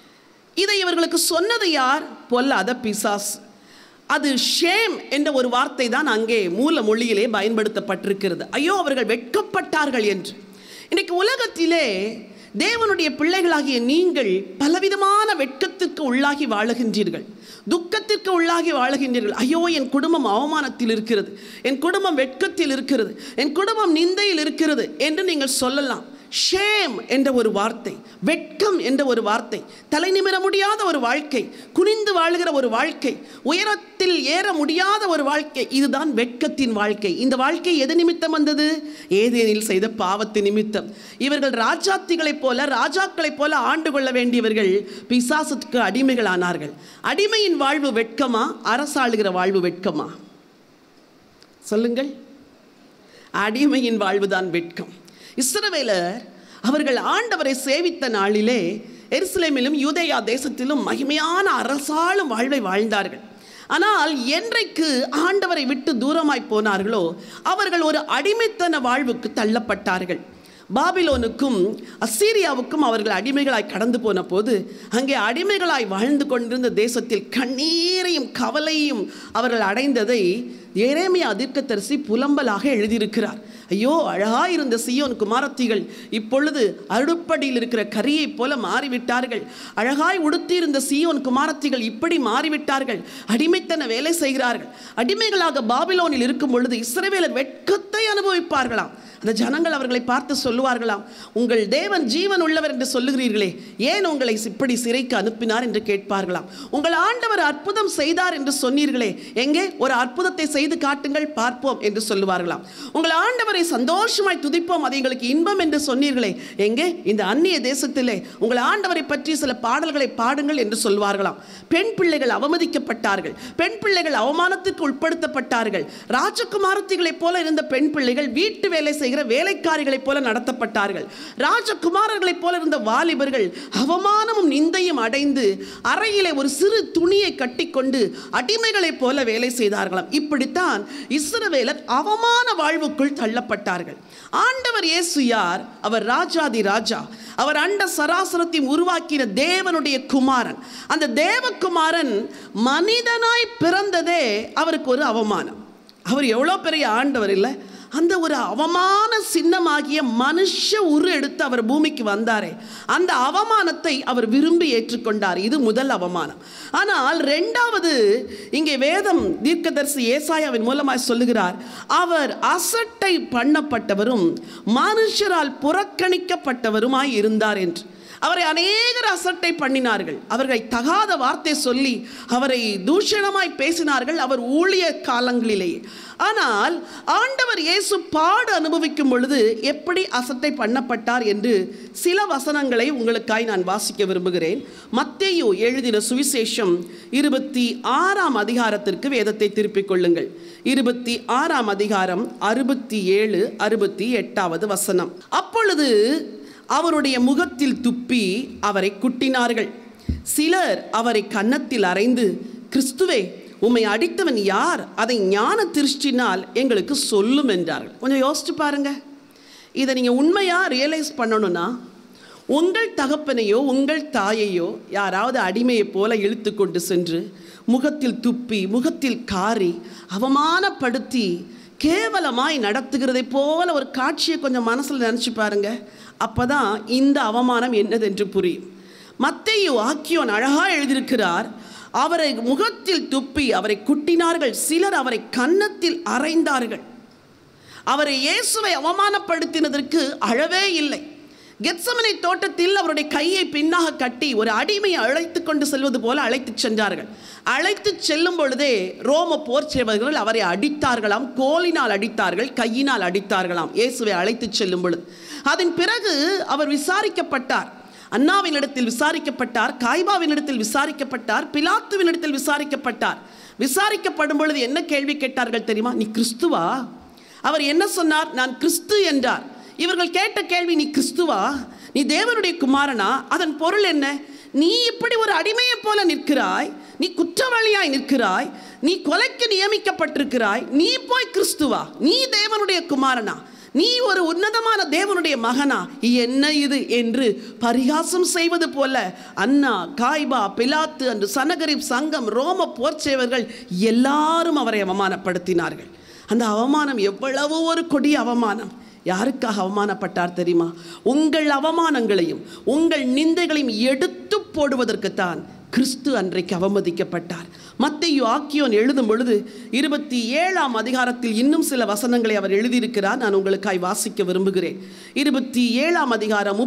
Speaker 1: இதை இவர்களுக்கு சொன்னது யார்? பொல்லாத பிசாசு. அது ஷேம் என்ற ஒரு வார்த்தை தான் அங்கே மூல மொழியிலே பயன்படுத்தப்பட்டிருக்கிறது. ஐயோ, அவர்கள் வெட்கப்பட்டார்கள் என்று. இன்றைக்கு உலகத்திலே தேவனுடைய பிள்ளைகளாகிய நீங்கள் பலவிதமான வெட்கத்திற்கு உள்ளாகி வாழுகின்றீர்கள், துக்கத்திற்கு உள்ளாகி வாழுகின்றீர்கள். ஐயோ, என் குடும்பம் அவமானத்தில் இருக்கிறது, என் குடும்பம் வெட்கத்தில் இருக்கிறது, என் குடும்பம் நிந்தையில் இருக்கிறது என்று நீங்கள் சொல்லலாம். ஷேம் என்ற ஒரு வார்த்தை, வெட்கம் என்ற ஒரு வார்த்தை, தலை நிமிர முடியாத ஒரு வாழ்க்கை, குனிந்து வாழுகிற ஒரு வாழ்க்கை, உயரத்தில் ஏற முடியாத ஒரு வாழ்க்கை, இதுதான் வெட்கத்தின் வாழ்க்கை. இந்த வாழ்க்கை எது நிமித்தம் வந்தது? ஏதேனில் செய்த பாவத்தின் நிமித்தம். இவர்கள் ராஜாத்திகளைப் போல, ராஜாக்களைப் போல ஆண்டு கொள்ள வேண்டியவர்கள் பிசாசுக்கு அடிமைகளானார்கள். அடிமையின் வாழ்வு வெட்கமா? அரசாளுகிற வாழ்வு வெட்கமா? சொல்லுங்கள். அடிமையின் வாழ்வுதான் வெட்கம். இஸ்ரவேலர் அவர்கள் ஆண்டவரை சேவித்த நாளிலே எருசலேமிலும் யூதேயா தேசத்திலும் மகிமையான அரசாளும் வாழ்வை வாழ்ந்தார்கள். ஆனால் என்றைக்கு ஆண்டவரை விட்டு தூரமாய் போனார்களோ அவர்கள் ஒரு அடிமைத்தன வாழ்வுக்கு தள்ளப்பட்டார்கள். பாபிலோனுக்கும் அசீரியாவுக்கும் அவர்கள் அடிமைகளாய் கடந்து போன போது அங்கே அடிமைகளாய் வாழ்ந்து கொண்டிருந்த தேசத்தில் கண்ணீரையும் கவலையும் அவர்கள் அடைந்ததை எரேமியா தீர்க்கதரிசி புலம்பலாக எழுதியிருக்கிறார். ஐயோ, அழகாயிருந்த சீயோன் குமாரத்திகள் இப்பொழுது அடுப்படியில் இருக்கிற கரியைப் போல மாறிவிட்டார்கள். அழகாய் உடுத்தியிருந்த சீயோன் குமாரத்திகள் இப்படி மாறிவிட்டார்கள், அடிமைத்தன வேலை செய்கிறார்கள். அடிமைகளாக பாபிலோனில் இருக்கும் பொழுது இஸ்ரவேலர் வெட்கத்தை அனுபவிப்பார்களாம். அந்த ஜனங்கள் அவர்களை பார்த்து சொல்லுவார்களாம், உங்கள் தேவன் ஜீவன் உள்ளவர் என்று சொல்லுகிறீர்களே, ஏன் உங்களை இப்படி சிறைக்கு அனுப்பினார் என்று கேட்பார்களாம். உங்கள் ஆண்டவர் அற்புதம் செய்தார் என்று சொன்னீர்களே, எங்கே ஒரு அற்புதத்தை செய்து காட்டுங்கள் பார்ப்போம் என்று சொல்லுவார்களாம். உங்கள் ஆண்டவரை சந்தோஷமாய் துதிப்போம், அது எங்களுக்கு இன்பம் என்று சொன்னீர்களே, எங்கே இந்த அந்நிய தேசத்திலே உங்கள் ஆண்டவரை பற்றி சில பாடல்களை பாடுங்கள் என்று சொல்வார்களாம். பெண் பிள்ளைகள் அவமதிக்கப்பட்டார்கள், பெண் பிள்ளைகள் அவமானத்திற்கு உட்படுத்தப்பட்டார்கள். ராஜகுமாரத்திகளைப் போல இருந்த பெண் பிள்ளைகள் வீட்டு வேலை செய்கிற வேலைக்காரிகளைப் போல நடத்தப்பட்டார்கள். ராஜகுமாரர்களைப் போல இருந்த வாலிபர்கள் அவமானமும் நிந்தையும் அடைந்து அறையிலே ஒரு சிறு துணியை கட்டிக்கொண்டு அடிமைகளைப் போல வேலை செய்தார்களாம். இப்படித்தான் இஸ்ரவேலர் அவமான வாழ்வுக்குள் தள்ளப்பட்டார்கள். ஆண்டவர் இயேசு யார்? அவர் ராஜாதி ராஜா, அவர் அண்ட சராசரத்தையும் உருவாக்கின தேவனுடைய குமாரன். அந்த தேவகுமாரன் மனிதனாய் பிறந்ததே அவருக்கு ஒரு அவமானம். அவர் எவ்வளோ பெரிய ஆண்டவர் இல்லை, அந்த ஒரு அவமான சின்னமாகிய மனுஷ உரு எடுத்து அவர் பூமிக்கு வந்தாரே, அந்த அவமானத்தை அவர் விரும்பி ஏற்றுக்கொண்டார். இது முதல் அவமானம். ஆனால் இரண்டாவது, இங்கே வேதம் தீர்க்கதரிசி ஏசாயாவின் மூலமாய் சொல்லுகிறார், அவர் அசட்டை பண்ணப்பட்டவரும் மனுஷரால் புறக்கணிக்கப்பட்டவருமாய் இருந்தார் என்று. அவரை அநேகர் அசட்டை பண்ணினார்கள், அவர்களை தகாத வார்த்தை சொல்லி அவரை தூஷணமாய் பேசினார்கள் அவர் ஊழிய காலங்களிலேயே. ஆனால் ஆண்டவர் இயேசு பாடு அனுபவிக்கும் பொழுது எப்படி அசட்டை பண்ணப்பட்டார் என்று சில வசனங்களை உங்களுக்காய் நான் வாசிக்க விரும்புகிறேன். மத்தேயு எழுதின சுவிசேஷம் 26ஆம் அதிகாரத்திற்கு வேதத்தை திருப்பிக் கொள்ளுங்கள். 26ஆம் அதிகாரம் 67, 68வது வசனம். அப்பொழுது அவருடைய முகத்தில் துப்பி அவரை குட்டினார்கள். சிலர் அவரை கன்னத்தில் அறைந்து, கிறிஸ்துவே, உம்மை அடித்தவன் யார்? அதை ஞான திருஷ்டினால் எங்களுக்கு சொல்லும் என்றார்கள். கொஞ்சம் யோசிச்சு பாருங்க. இதை நீங்கள் உண்மையாக ரியலைஸ் பண்ணணும்னா, உங்கள் தகப்பனையோ உங்கள் தாயையோ யாராவது அடிமையை போல இழுத்து கொண்டு சென்று முகத்தில் துப்பி முகத்தில் காரி அவமானப்படுத்தி கேவலமாய் நடத்துகிறதை போல ஒரு காட்சியை கொஞ்சம் மனசில் நினச்சி பாருங்க. அப்போதான் இந்த அவமானம் என்னதென்று புரியும். மத்தேயு ஆக்கியோன் அழகாக எழுதியிருக்கிறார், அவரை முகத்தில் துப்பி அவரை குட்டினார்கள், சிலர் அவரை கன்னத்தில் அறைந்தார்கள். அவரை இயேசுவை அவமானப்படுத்தினதற்கு அழவே இல்லை. கெத்சமனை தோட்டத்தில் அவருடைய கையை பின்னாக கட்டி ஒரு அடிமையை அழைத்து கொண்டு செல்வது போல அழைத்து சென்றார்கள். அழைத்து செல்லும் பொழுதே ரோம போர் சேவகர்கள் அவரை அடித்தார்களாம், கோலினால் அடித்தார்கள், கையினால் அடித்தார்களாம் இயேசுவை அழைத்து செல்லும் பொழுது. அதன் பிறகு அவர் விசாரிக்கப்பட்டார். அன்னாவினிடத்தில் விசாரிக்கப்பட்டார், காய்பாவினிடத்தில் விசாரிக்கப்பட்டார், பிலாத்துவினிடத்தில் விசாரிக்கப்பட்டார். விசாரிக்கப்படும் பொழுது என்ன கேள்வி கேட்டார்கள் தெரியுமா? நீ கிறிஸ்துவா? அவர் என்ன சொன்னார்? நான் கிறிஸ்து என்றார். இவர்கள் கேட்ட கேள்வி, நீ கிறிஸ்துவா? நீ தேவனுடைய குமாரனா? அதன் பொருள் என்ன? நீ இப்படி ஒரு அடிமையை போல நிற்கிறாய், நீ குற்றவாளியாய் நிற்கிறாய், நீ கொலைக்கு நியமிக்கப்பட்டிருக்கிறாய், நீ போய் கிறிஸ்துவா? நீ தேவனுடைய குமாரனா? நீ ஒரு உன்னதமான தேவனுடைய மகனா? என்ன இது என்று பரிகாசம் செய்வது போல அன்னா, காய்பா, பிலாத்து, அன்று சனகரிப் சங்கம், ரோம போர்ச்சேவர்கள் எல்லாரும் அவரை அவமானப்படுத்தினார்கள். அந்த அவமானம் எவ்வளவு ஒரு கொடிய அவமானம். யாருக்காக அவமானப்பட்டார் தெரியுமா? உங்கள் அவமானங்களையும் உங்கள் நிந்தைகளையும் எடுத்து போடுவதற்குத்தான் கிறிஸ்து அன்றைக்கு அவமதிக்கப்பட்டார். மத்தேயு ஆக்கியோன் எழுதும் பொழுது 27ஆம் அதிகாரத்தில் இன்னும் சில வசனங்களை அவர் எழுதியிருக்கிறார். நான் உங்களுக்காய் வாசிக்க விரும்புகிறேன். 27ஆம் அதிகாரம்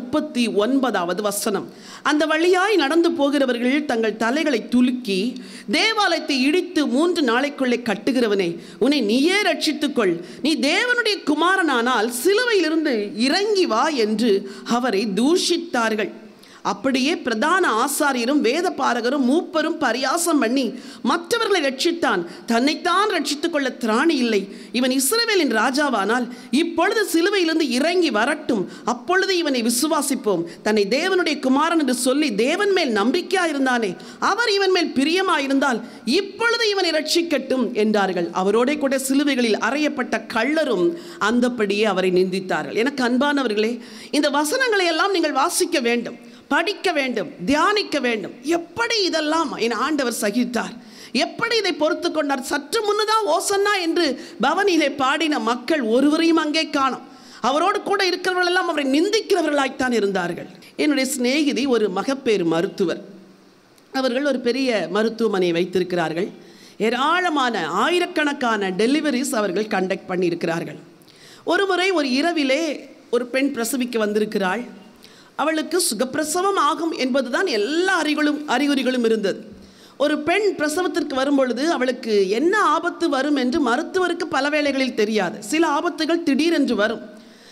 Speaker 1: 39வது வசனம். அந்த வழியாய் நடந்து போகிறவர்கள் தங்கள் தலைகளை துலுக்கி, தேவாலயத்தை இடித்து 3 நாளைக்குள்ளே கட்டுகிறவனே, உன்னை நீயே ரட்சித்துக்கொள், நீ தேவனுடைய குமாரனானால் சிலுவையிலிருந்து இறங்கி வா என்று அவரை தூஷித்தார்கள். அப்படியே பிரதான ஆசாரியரும் வேத பாரகரும் மூப்பரும் பரியாசம் பண்ணி மற்றவர்களை ரட்சித்தான், தன்னைத்தான் ரட்சித்துக் கொள்ள திராணி இல்லை. இவன் இஸ்ரவேலின் ராஜாவானால் இப்பொழுது சிலுவையிலிருந்து இறங்கி வரட்டும், அப்பொழுது இவனை விசுவாசிப்போம். தன்னை தேவனுடைய குமாரன் என்று சொல்லி தேவன் மேல் நம்பிக்கையாயிருந்தானே, அவர் இவன் மேல் பிரியமாயிருந்தால் இப்பொழுது இவனை ரட்சிக்கட்டும் என்றார்கள். அவரோட கூட சிலுவைகளில் அறையப்பட்ட கள்ளரும் அந்தப்படியே அவரை நிந்தித்தார்கள். எனக்கு அன்பானவர்களே, இந்த வசனங்களை எல்லாம் நீங்கள் வாசிக்க வேண்டும், படிக்க வேண்டும், தியானிக்க வேண்டும். எப்படி இதெல்லாம் என் ஆண்டவர் சகித்தார், எப்படி இதை பொறுத்து கொண்டார். சற்று முன்னதான் ஓசன்னா என்று பவனிலே பாடின மக்கள் ஒருவரையும் அங்கே காணோம். அவரோடு கூட இருக்கிறவர்கள் எல்லாம் அவரை நிந்திக்கிறவர்களாய்த்தான் இருந்தார்கள். என்னுடைய சிநேகிதி ஒரு மகப்பேறு மருத்துவர். அவர்கள் ஒரு பெரிய மருத்துவமனையை வைத்திருக்கிறார்கள். ஏராளமான ஆயிரக்கணக்கான டெலிவரிஸ் அவர்கள் கண்டக்ட் பண்ணியிருக்கிறார்கள். ஒரு முறை ஒரு இரவிலே ஒரு பெண் பிரசவிக்க வந்திருக்கிறாள். அவளுக்கு சுகப்பிரசவம் ஆகும் என்பதுதான் எல்லா அறிகுறிகளும் இருந்தது. ஒரு பெண் பிரசவத்திற்கு வரும்பொழுது அவளுக்கு என்ன ஆபத்து வரும் என்று மருத்துவருக்கு பல வேளைகளில் தெரியாது. சில ஆபத்துகள் திடீரென்று வரும்.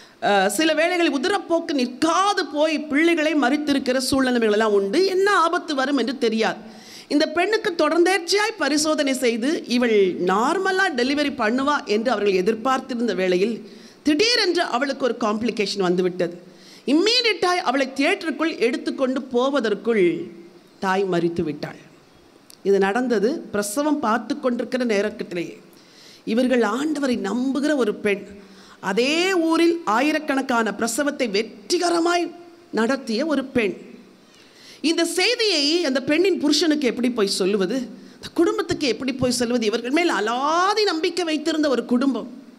Speaker 1: சில வேளைகளில் உதிரப்போக்கு நிற்காது போய் பிள்ளைகளை மறித்திருக்கிற சூழ்நிலைகள் எல்லாம் உண்டு. என்ன ஆபத்து வரும் என்று தெரியாது. இந்த பெண்ணுக்கு தொடர்ந்தேர்ச்சியாய் பரிசோதனை செய்து இவள் நார்மலாக டெலிவரி பண்ணுவா என்று அவர்கள் எதிர்பார்த்திருந்த வேளையில் திடீரென்று அவளுக்கு ஒரு காம்ப்ளிகேஷன் வந்துவிட்டது. இம்மீடியட்டாய் அவளை தியேட்டருக்குள் எடுத்துக்கொண்டு போவதற்குள் தாய் மரித்து விட்டாள். இது நடந்தது பிரசவம் பார்த்து கொண்டிருக்கிற நேரத்திலேயே. இவர்கள் ஆண்டவரை நம்புகிற ஒரு பெண், அதே ஊரில் ஆயிரக்கணக்கான பிரசவத்தை வெற்றிகரமாய் நடத்திய ஒரு பெண். இந்த செய்தியை அந்த பெண்ணின் புருஷனுக்கு எப்படி போய் சொல்லுவது, குடும்பத்துக்கு எப்படி போய் சொல்லுவது? இவர்கள் மேல் அலாதி நம்பிக்கை வைத்திருந்த ஒரு குடும்பம்.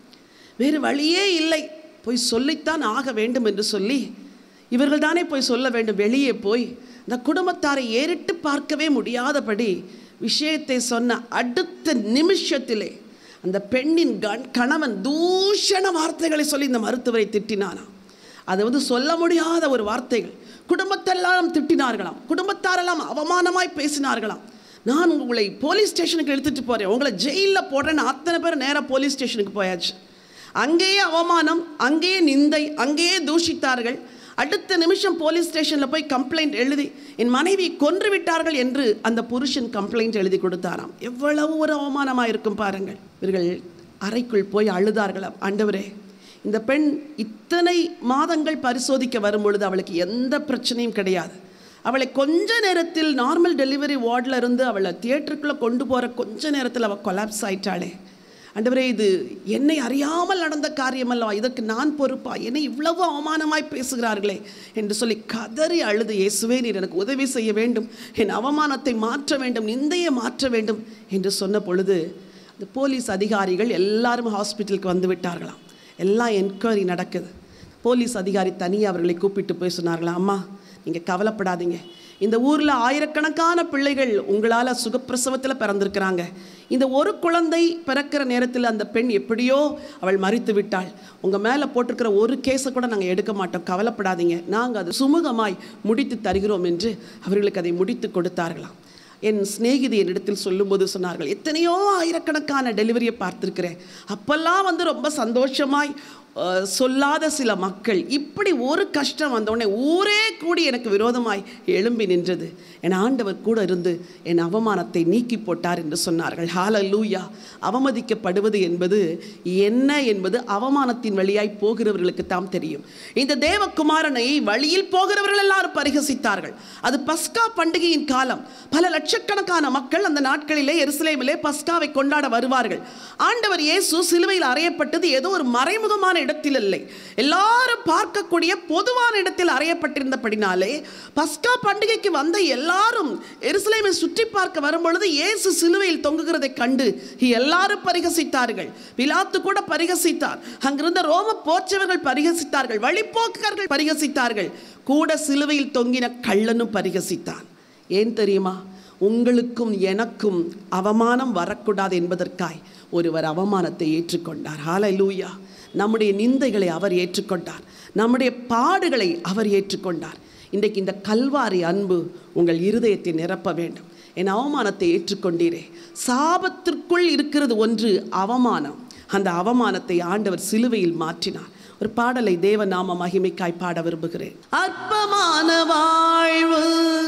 Speaker 1: வேறு வழியே இல்லை, போய் சொல்லித்தான் ஆக வேண்டும் என்று சொல்லி இவர்கள் தானே போய் சொல்ல வேண்டும். வெளியே போய் இந்த குடும்பத்தாரை ஏறிட்டு பார்க்கவே முடியாதபடி விஷயத்தை சொன்ன அடுத்த நிமிஷத்திலே அந்த பெண்ணின் கணவன் தூஷண வார்த்தைகளை சொல்லி இந்த மருத்துவரை திட்டினானாம். அது சொல்ல முடியாத ஒரு வார்த்தைகள். குடும்பத்தெல்லாம் திட்டினார்களாம், குடும்பத்தாரெல்லாம் அவமானமாய் பேசினார்களாம். நான் உங்களை போலீஸ் ஸ்டேஷனுக்கு எடுத்துகிட்டு போகிறேன், உங்களை ஜெயிலில் போடுறேன்னு அத்தனை பேர் நேராக போலீஸ் ஸ்டேஷனுக்கு போயாச்சு. அங்கேயே அவமானம், அங்கேயே நிந்தை, அங்கேயே தூஷித்தார்கள். அடுத்த நிமிஷம் போலீஸ் ஸ்டேஷனில் போய் கம்ப்ளைண்ட் எழுதி என் மனைவி கொன்று விட்டார்கள் என்று அந்த புருஷன் கம்ப்ளைண்ட் எழுதி கொடுத்தாராம். எவ்வளவு ஒரு அவமானமாக இருக்கும் பாருங்கள். இவர்கள் அறைக்குள் போய் அழுதார்களாம், ஆண்டவரே, இந்த பெண் இத்தனை மாதங்கள் பரிசோதிக்க வரும்பொழுது அவளுக்கு எந்த பிரச்சனையும் கிடையாது. அவளை கொஞ்ச நேரத்தில் நார்மல் டெலிவரி வார்டில் இருந்து அவளை தியேட்டருக்குள்ளே கொண்டு போகிற கொஞ்ச நேரத்தில் அவள் கொலாப்ஸ் ஆயிட்டாளே. ஆண்டவரே, இது என்னை அறியாமல் நடந்த காரியம் அல்லவா, இதற்கு நான் பொறுப்பா, என்னை இவ்வளவு அவமானமாய் பேசுகிறார்களே என்று சொல்லி கதறி அழுது, இயேசுவே நீர் எனக்கு உதவி செய்ய வேண்டும், என் அவமானத்தை மாற்ற வேண்டும், நிந்தையை மாற்ற வேண்டும் என்று சொன்ன பொழுது இந்த போலீஸ் அதிகாரிகள் எல்லாரும் ஹாஸ்பிட்டலுக்கு வந்து விட்டார்களாம். எல்லாம் என்கொயரி நடக்குது. போலீஸ் அதிகாரி தனியாக அவர்களை கூப்பிட்டு போய் சொன்னார்களாம், அம்மா நீங்கள் கவலைப்படாதீங்க, இந்த ஊரில் ஆயிரக்கணக்கான பிள்ளைகள் உங்களால் சுகப்பிரசவத்தில் பிறந்திருக்கிறாங்க. இந்த ஒரு குழந்தை பிறக்கிற நேரத்தில் அந்த பெண் எப்படியோ அவள் மரித்து விட்டாள். உங்கள் மேலே போட்டிருக்கிற ஒரு கேஸை கூட நாங்கள் எடுக்க மாட்டோம், கவலைப்படாதீங்க, நாங்கள் அதை சுமூகமாய் முடித்து தருகிறோம் என்று அவர்களுக்கு அதை முடித்து கொடுத்தார்களாம். என் சிநேகிதி என்னிடத்தில் சொல்லும்போது சொன்னார்கள், எத்தனையோ ஆயிரக்கணக்கான டெலிவரியை பார்த்துருக்கிறேன், அப்பெல்லாம் ரொம்ப சந்தோஷமாய் சொல்லாத சில மக்கள் இப்படி ஒரு கஷ்டம் வந்தவுடனே ஊரே கூடி எனக்கு விரோதமாய் எழும்பி நின்றது. என் ஆண்டவர் கூட இருந்து என் அவமானத்தை நீக்கி போட்டார் என்று சொன்னார்கள். ஹல்லேலூயா. அவமதிக்கப்படுவது என்பது என்ன என்பது அவமானத்தின் வழியாய் போகிறவர்களுக்கு தாம் தெரியும். இந்த தேவகுமாரனை வழியில் போகிறவர்கள் எல்லாரும் பரிகசித்தார்கள். அது பஸ்கா பண்டிகையின் காலம். பல லட்சக்கணக்கான மக்கள் அந்த நாட்களிலே எருசலேமிலே பஸ்காவை கொண்டாட வருவார்கள். ஆண்டவர் இயேசு சிலுவையில் அறையப்பட்டது ஏதோ ஒரு மறைமுகமான இடத்தில் இல்லை, எல்லாரும் பார்க்கக்கூடிய பொதுவான இடத்தில் அறையப்பட்டிருந்தபடினாலே பஸ்கா பண்டிகைக்கு வந்த எல்லாரும் எருசலேமை சுற்றி பார்க்க வரும்பொழுது இயேசு சிலுவையில் தொங்குகிறதை கண்டு எல்லாரும் பரிகசித்தார்கள். பிலாத்து கூட பரிகசித்தார், அங்கிருந்த ரோம போற்றவர்கள் பரிகசித்தார்கள், வழிபோக்கர்கள் பரிகசித்தார்கள், கூட சிலுவையில் தொங்கின கள்ளனும் பரிகசித்தான். ஏன் தெரியுமா? உங்களுக்கும் எனக்கும் அவமானம் வரக்கூடாது என்பதற்காய் ஒருவர் அவமானத்தை ஏற்றுக்கொண்டார். ஹல்லேலூயா. நம்முடைய நிந்தைகளை அவர் ஏற்றுக்கொண்டார், நம்முடைய பாடுகளை அவர் ஏற்றுக்கொண்டார். இன்றைக்கு இந்த கல்வாரி அன்பு உங்கள் இருதயத்தை நிரப்ப வேண்டும். என் அவமானத்தை ஏற்றுக்கொண்டீரே. சாபத்திற்குள் இருக்கிறது ஒன்று அவமானம். அந்த அவமானத்தை ஆண்டவர் சிலுவையில் மாற்றினார். ஒரு பாடலை தேவ நாம மகிமைக்காய் பாட விரும்புகிறேன். அற்பமான வாழ்வு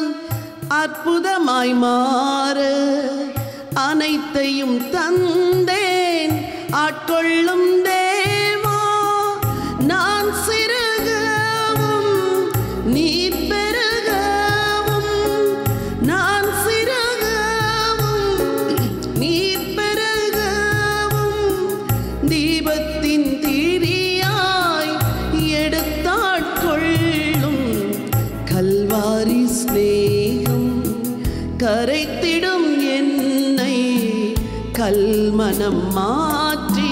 Speaker 1: அற்புதமாய் மாற அனைத்தையும் தந்தேன், ஆட்கொள்ளும் தேவா, நான் சிறுகவும் நீர் பெருகவும், நான் சிறுகவும் நீர் பெருகவும், தீபத்தின் திரியாய் எடுத்தாட்கொள்ளும் கல்வாரி ஸ்நேகம் கரைத்திடும் என்னை, கல்மனம் மாற்றி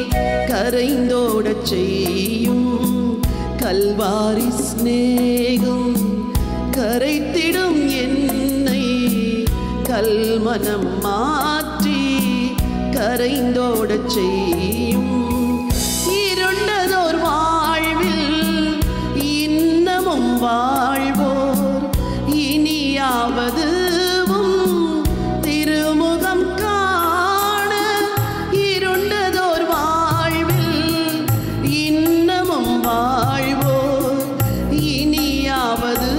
Speaker 1: கரைந்தோட செய்யும் கல்வாரி ஸ்நேகம் கரைத்திடும் என்னை, கல்மனம் மாற்றி கரைந்தோட செய்யும். இருண்டதோர் வாழ்வில் இன்னமும் வாழ்வோர் இனியாவது திருமுகம் காண, இருண்டதோர் வாழ்வில் இன்னமும் வாழ்வோர் இனியாவது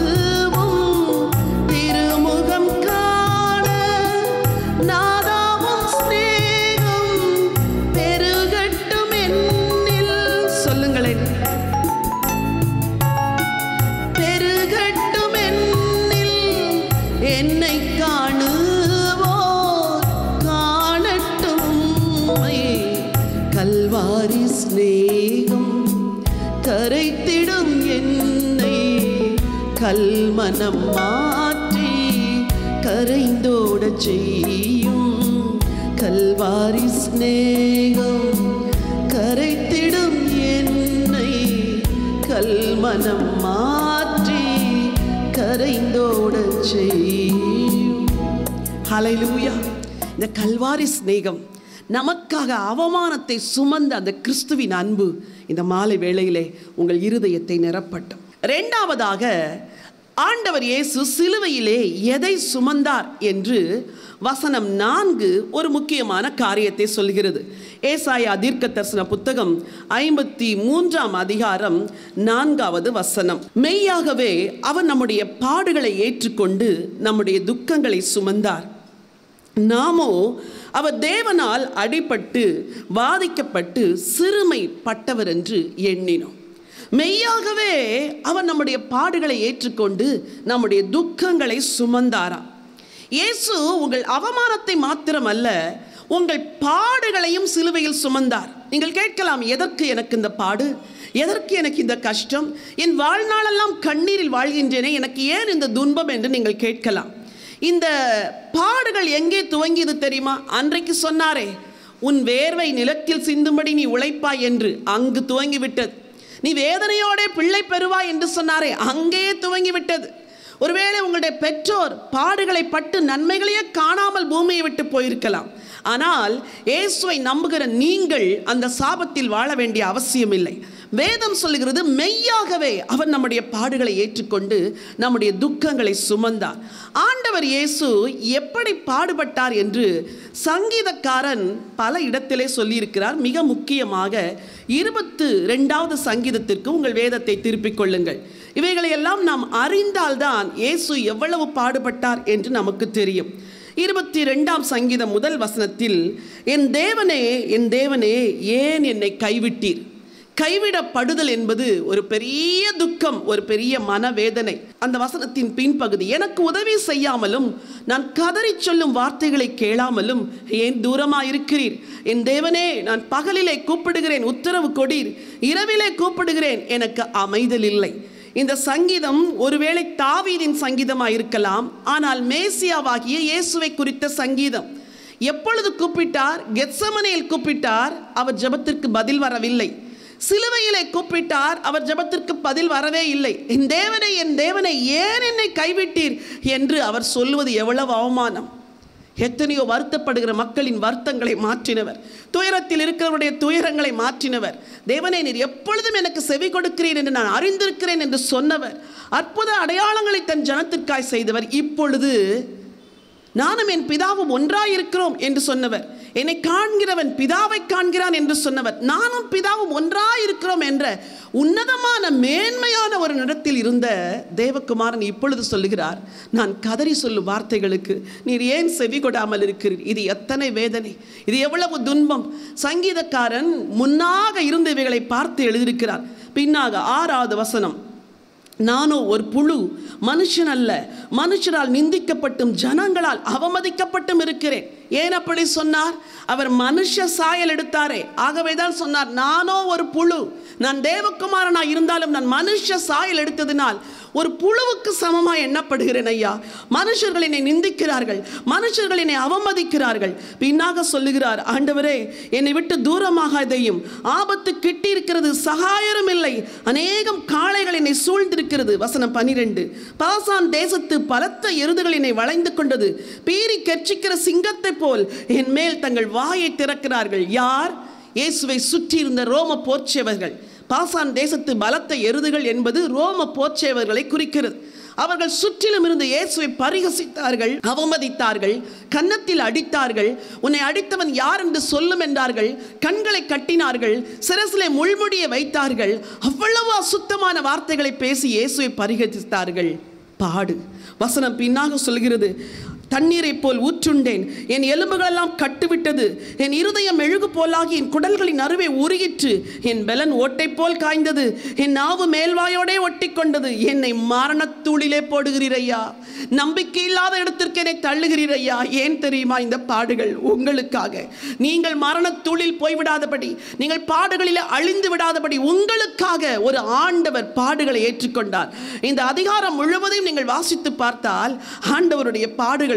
Speaker 1: திருமுகம் காண, நாதாவும் ஸ்நேகம் பெருகட்டும் என்னில். சொல்லுங்களேன், பெருகட்டும் என்னில், என்னை காணுவோர் காணட்டும் உம்மை, கல்வாரி ஸ்நேகம் கரைத்திடும் என்னை, கல்மனம் மாற்றி கரைந்தோட செய்யும் கல்வாரி ஸ்நேகம் கரைத்திடும் என்னை கல்மனம் மாற்றி கரைந்தோட செய்யும். ஹல்லேலூயா. இந்த கல்வாரி சிநேகம், நமக்காக அவமானத்தை சுமந்த அந்த கிறிஸ்துவின் அன்பு இந்த மாலை வேளையிலே உங்கள் இருதயத்தை நிரப்பட்டும். இரண்டாவதாக, ஆண்டவர் இயேசு சிலுவையிலே எதை சுமந்தார் என்று வசனம் 4 ஒரு முக்கியமான காரியத்தை சொல்கிறது. ஏசாயா தீர்க்கதரிசன புத்தகம் 53ஆம் அதிகாரம் 4வது வசனம். மெய்யாகவே அவர் நம்முடைய பாடுகளை ஏற்றுக்கொண்டு நம்முடைய துக்கங்களை சுமந்தார். நாமோ அவர் தேவனால் அடிபட்டு வாதிக்கப்பட்டு சிறுமைப்பட்டவர் என்று எண்ணினோம். மெய்யாகவே அவர் நம்முடைய பாடுகளை ஏற்றுக்கொண்டு நம்முடைய துக்கங்களை சுமந்தாராம். இயேசு உங்கள் அவமானத்தை மாத்திரமல்ல, உங்கள் பாடுகளையும் சிலுவையில் சுமந்தார். நீங்கள் கேட்கலாம், எதற்கு எனக்கு இந்த பாடு, எதற்கு எனக்கு இந்த கஷ்டம், என் வாழ்நாளெல்லாம் கண்ணீரில் வாழ்கின்றேனே, எனக்கு ஏன் இந்த துன்பம் என்று நீங்கள் கேட்கலாம். இந்த பாடுகள் எங்கே துவங்கியது தெரியுமா? அன்றைக்கு சொன்னாரே, உன் வேர்வை நிலத்தில் சிந்தும்படி நீ உழைப்பாய் என்று, அங்கு துவங்கிவிட்டது. நீ வேதனையோட பிள்ளை பெறுவாய் என்று சொன்னாரே, அங்கேயே துவங்கிவிட்டது. ஒருவேளை உங்களுடைய பெற்றோர் பாடுகளை பட்டு நன்மைகளையே காணாமல் பூமியை விட்டு போயிருக்கலாம். ஆனால் இயேசுவை நம்புகிற நீங்கள் அந்த சாபத்தில் வாழ வேண்டிய அவசியம் இல்லை. வேதம் சொல்லுகிறது, மெய்யாகவே அவர் நம்முடைய பாடுகளை ஏற்றுக்கொண்டு நம்முடைய துக்கங்களை சுமந்தார். ஆண்டவர் இயேசு எப்படி பாடுபட்டார் என்று சங்கீதக்காரன் பல இடத்திலே சொல்லியிருக்கிறார். மிக முக்கியமாக 22வது சங்கீதத்திற்கு உங்கள் வேதத்தை திருப்பிக் கொள்ளுங்கள். இவைகளையெல்லாம் நாம் அறிந்தால்தான் இயேசு எவ்வளவு பாடுபட்டார் என்று நமக்கு தெரியும். 22ஆம் சங்கீதம் முதல் வசனத்தில், என் தேவனே, என் தேவனே, ஏன் என்னை கைவிட்டீர்? கைவிடப்படுதல் என்பது ஒரு பெரிய துக்கம், ஒரு பெரிய மனவேதனை. அந்த வசனத்தின் பின்பகுதி, எனக்கு உதவி செய்யாமலும் நான் கதறி சொல்லும் வார்த்தைகளை கேளாமலும் ஏன் தூரமாயிருக்கிறீர்? என் தேவனே, நான் பகலிலே கூப்பிடுகிறேன், உத்தரவு கொடீர், இரவிலே கூப்பிடுகிறேன், எனக்கு அமைதல் இல்லை. இந்த சங்கீதம் ஒருவேளை தாவீதின் சங்கீதமாக இருக்கலாம், ஆனால் மேசியாவாகிய இயேசுவை குறித்த சங்கீதம். எப்பொழுது கூப்பிட்டார்? கெத்சமனேயில் கூப்பிட்டார், அவர் ஜெபத்திற்கு பதில் வரவில்லை. சிலுவையிலே கூப்பிட்டார், அவர் ஜெபத்திற்கு பதில் வரவே இல்லை. என் தேவனை, என் தேவனை, ஏன் என்னை கைவிட்டீர் என்று அவர் சொல்லுவது எவ்வளவு அவமானம். எத்தனையோ வருத்தப்படுகிற மக்களின் வருத்தங்களை மாற்றினவர், துயரத்தில் இருக்கிறவருடைய துயரங்களை மாற்றினவர். தேவனே, நீர் எப்பொழுதும் எனக்கு செவி கொடுக்கிறீர் என்று நான் அறிந்திருக்கிறேன் என்று சொன்னவர், அற்புத அடையாளங்களை தன் ஜனத்திற்காய் செய்தவர். இப்பொழுது நானும் என் பிதாவும் ஒன்றாயிருக்கிறோம் என்று சொன்னவர், என்னை காண்கிறவன் பிதாவை காண்கிறான் என்று சொன்னவர், நானும் பிதாவும் ஒன்றாயிருக்கிறோம் என்ற உன்னதமான மேன்மையான ஒரு இடத்தில் இருந்த தேவகுமாரன் இப்பொழுது சொல்லுகிறார், நான் கதறி சொல்லும் வார்த்தைகளுக்கு நீர் ஏன் செவி கொடாமல் இருக்கிறீர்? இது எத்தனை வேதனை, இது எவ்வளவு துன்பம். சங்கீதக்காரன் முன்னாக இருந்த இவைகளை பார்த்து எழுதியிருக்கிறார். பின்னாக 6வது வசனம், நானோ ஒரு புழு, மனுஷன் அல்ல, மனுஷரால் நிந்திக்கப்பட்டும் ஜனங்களால் அவமதிக்கப்பட்டும் இருக்கிறேன். ஏன் அப்படி சொன்னார்? அவர் மனுஷ சாயல் எடுத்தாரே, ஆகவேதான் சொன்னார், நானோ ஒரு புழு. நான் தேவகுமாரனாய் இருந்தாலும் நான் மனுஷ சாயல் எடுத்ததினால் ஒரு புழுவுக்கு சமமாய் எண்ணப்படுகிறேன் ஐயா. மனுஷர்கள் என்னை நிந்திக்கிறார்கள், மனுஷர்கள் என்னை அவமதிக்கிறார்கள். பின்னாக சொல்லுகிறார், ஆண்டவரே, என்னை விட்டு தூரமாகாதையும், ஆபத்து கிட்டி இருக்கிறது, சகாயரும் இல்லை, அநேகம் காளைகள் என்னை சூழ்ந்திருக்கிறது. வசனம் 12, பாசான் தேசத்து பலத்த எருதுகள் என்னை வளைந்து கொண்டது, பீறி கெர்ச்சிக்கிற சிங்கத்தை போல் என் மேல் தங்கள் வாயை திறக்கிறார்கள். யார்? இயேசுவை சுற்றி இருந்த ரோம போர்ச்சேவர்கள். பாசான் தேசத்து பலத்த எருதுகள் என்பது ரோம போர்ச்சேவர்களை குறிக்கிறது. அவர்கள் சுற்றிலும் இருந்து இயேசுவை பரிகசித்தார்கள், அவமதித்தார்கள், கன்னத்தில் அடித்தார்கள். உன்னை அடித்தவன் யார் என்று சொல்லும் என்றார்கள். கண்களை கட்டினார்கள், சிரசிலே முள்முடியை வைத்தார்கள். அவ்வளவு அசுத்தமான வார்த்தைகளை பேசி இயேசுவை பரிகசித்தார்கள். பாடு. வசனம் பின்னாக சொல்கிறது, தண்ணீரை போல் ஊற்றுண்டேன், என் எலும்புகளெல்லாம் கட்டுவிட்டது, என் இருதயம் மெழுகு போலாகி என் குடல்களின் அருவே உருகிற்று, என் பெலன் ஓட்டை போல் காய்ந்தது, என் நாவு மேல்வாயோடே ஒட்டி கொண்டது. என்னை மரணத்தூளிலே போடுகிறீர் ஐயா, நம்பிக்கை இல்லாத இடத்திற்கு என்னை தள்ளுகிறீர் ஐயா. ஏன் தெரியுமா இந்த பாடுகள்? உங்களுக்காக. நீங்கள் மரணத்தூளில் போய்விடாதபடி, நீங்கள் பாடுகளில் அழிந்து விடாதபடி உங்களுக்காக ஒரு ஆண்டவர் பாடுகளை ஏற்றுக்கொண்டார். இந்த அதிகாரம் முழுவதையும் நீங்கள் வாசித்து பார்த்தால் ஆண்டவருடைய பாடுகள்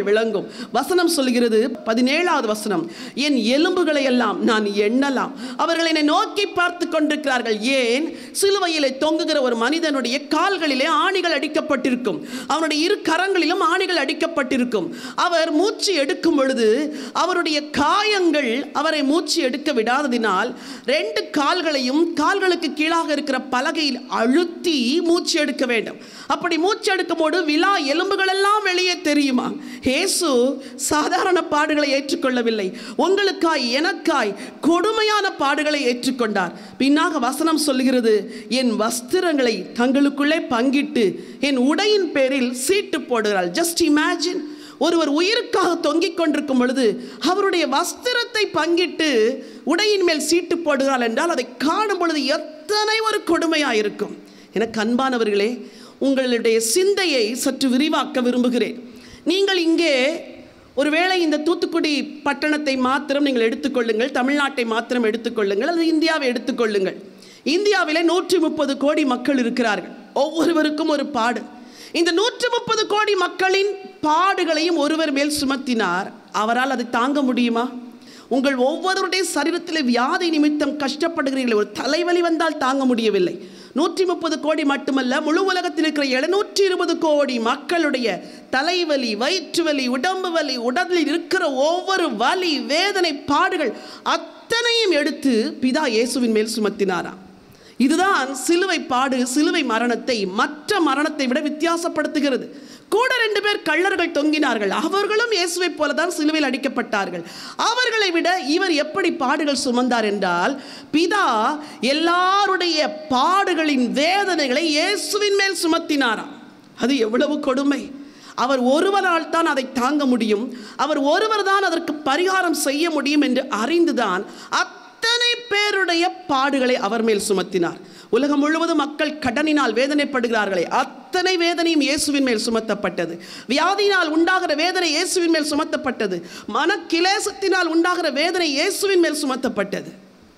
Speaker 1: பாடுகள் விளங்கும். வசனம் சொல்கிறது, 17வது வசனம், என் எலும்புகளை எல்லாம் நான் எண்ணலாம். அவர்கள் என்னை நோக்கி பார்த்து கொண்டிருக்கிறார்கள். ஏன்? சிலுவையிலே தொங்குகிற ஒரு மனிதனுடைய கால்களிலே ஆணிகள் அடிக்கப்பட்டிருக்கும், அவனுடைய இரு கரங்களிலும் ஆணிகள் அடிக்கப்பட்டிருக்கும். அவர் மூச்சு எடுக்கும் பொழுது அவருடைய காயங்கள் அவரை மூச்சு எடுக்க விடாததினால் 2 கால்களையும் கால்களுக்கு கீழாக இருக்கிற பலகையில் அழுத்தி மூச்சு எடுக்க வேண்டும். அப்படி மூச்சு எடுக்கும் போது விலா எலும்புகள் எல்லாம் வெளியே தெரியுமா? இயேசு சாதாரண பாடுகளை ஏற்றுக்கொள்ளவில்லை. உங்களுக்காய் எனக்காய் கொடுமையான பாடுகளை ஏற்றுக்கொண்டார். பின்னாக வசனம் சொல்கிறது, என் வஸ்திரங்களை தங்களுக்குள்ளே பங்கிட்டு என் உடையின் பேரில் சீட்டு போடுகிறாள். ஜஸ்ட் இமேஜின், ஒருவர் உயிருக்காக தொங்கிக் கொண்டிருக்கும் பொழுது அவருடைய வஸ்திரத்தை பங்கிட்டு உடையின் மேல் சீட்டு போடுகிறாள் என்றால் அதை காணும் பொழுது எத்தனை ஒரு கொடுமையாயிருக்கும். எனக்கு அன்பானவர்களே, உங்களுடைய சிந்தையை சற்று விரிவாக்க விரும்புகிறேன். நீங்கள் இங்கே ஒருவேளை இந்த தூத்துக்குடி பட்டணத்தை மாத்திரம் நீங்கள் எடுத்துக்கொள்ளுங்கள், தமிழ்நாட்டை மாத்திரம் எடுத்துக்கொள்ளுங்கள், அல்லது இந்தியாவை எடுத்துக்கொள்ளுங்கள். இந்தியாவிலே 130 கோடி மக்கள் இருக்கிறார்கள். ஒவ்வொருவருக்கும் ஒரு பாடு. இந்த 130 கோடி மக்களின் பாடுகளையும் ஒருவர் மேல் சுமத்தினார். அவரால் அதை தாங்க முடியுமா? உங்கள் ஒவ்வொருவருடைய சரீரத்தில் வியாதி நிமித்தம் கஷ்டப்படுகிறீர்கள். ஒரு தலைவலி வந்தால் தாங்க முடியவில்லை. 130 கோடி மட்டுமல்ல, முழு உலகத்தில் இருக்கிற 720 கோடி மக்களுடைய தலைவலி, வயிற்று வலி, உடம்பு வலி, உடலில் இருக்கிற ஒவ்வொரு வலி, வேதனை, பாடுகள் அத்தனையும் எடுத்து பிதா இயேசுவின் மேல் சுமத்தினாராம். இதுதான் சிலுவை பாடு, சிலுவை மரணத்தை மற்ற மரணத்தை விட வித்தியாசப்படுத்துகிறது. கூட 2 பேர் கள்ளர்கள் தொங்கினார்கள். அவர்களும் இயேசுவை போலதான் சிலுவையில் அடிக்கப்பட்டார்கள். அவர்களை விட இவர் எப்படி பாடுகள் சுமந்தார் என்றால், பிதா எல்லாருடைய பாடுகளின் வேதனைகளை இயேசுவின் மேல் சுமத்தினாராம். அது எவ்வளவு கொடுமை! அவர் ஒருவரால் தான் அதை தாங்க முடியும், அவர் ஒருவர் தான் அதற்கு பரிகாரம் செய்ய முடியும் என்று அறிந்துதான் அத்தனை பேருடைய பாடுகளை அவர் மேல் சுமத்தினார். உலகம் முழுவதும் மக்கள் கடனினால் வேதனைப்படுகிறார்களே, அத்தனை வேதனையும் இயேசுவின் மேல் சுமத்தப்பட்டது. வியாதியினால் உண்டாகிற வேதனை இயேசுவின் மேல் சுமத்தப்பட்டது. மனக்கிலேசத்தினால் உண்டாகிற வேதனை இயேசுவின் மேல் சுமத்தப்பட்டது.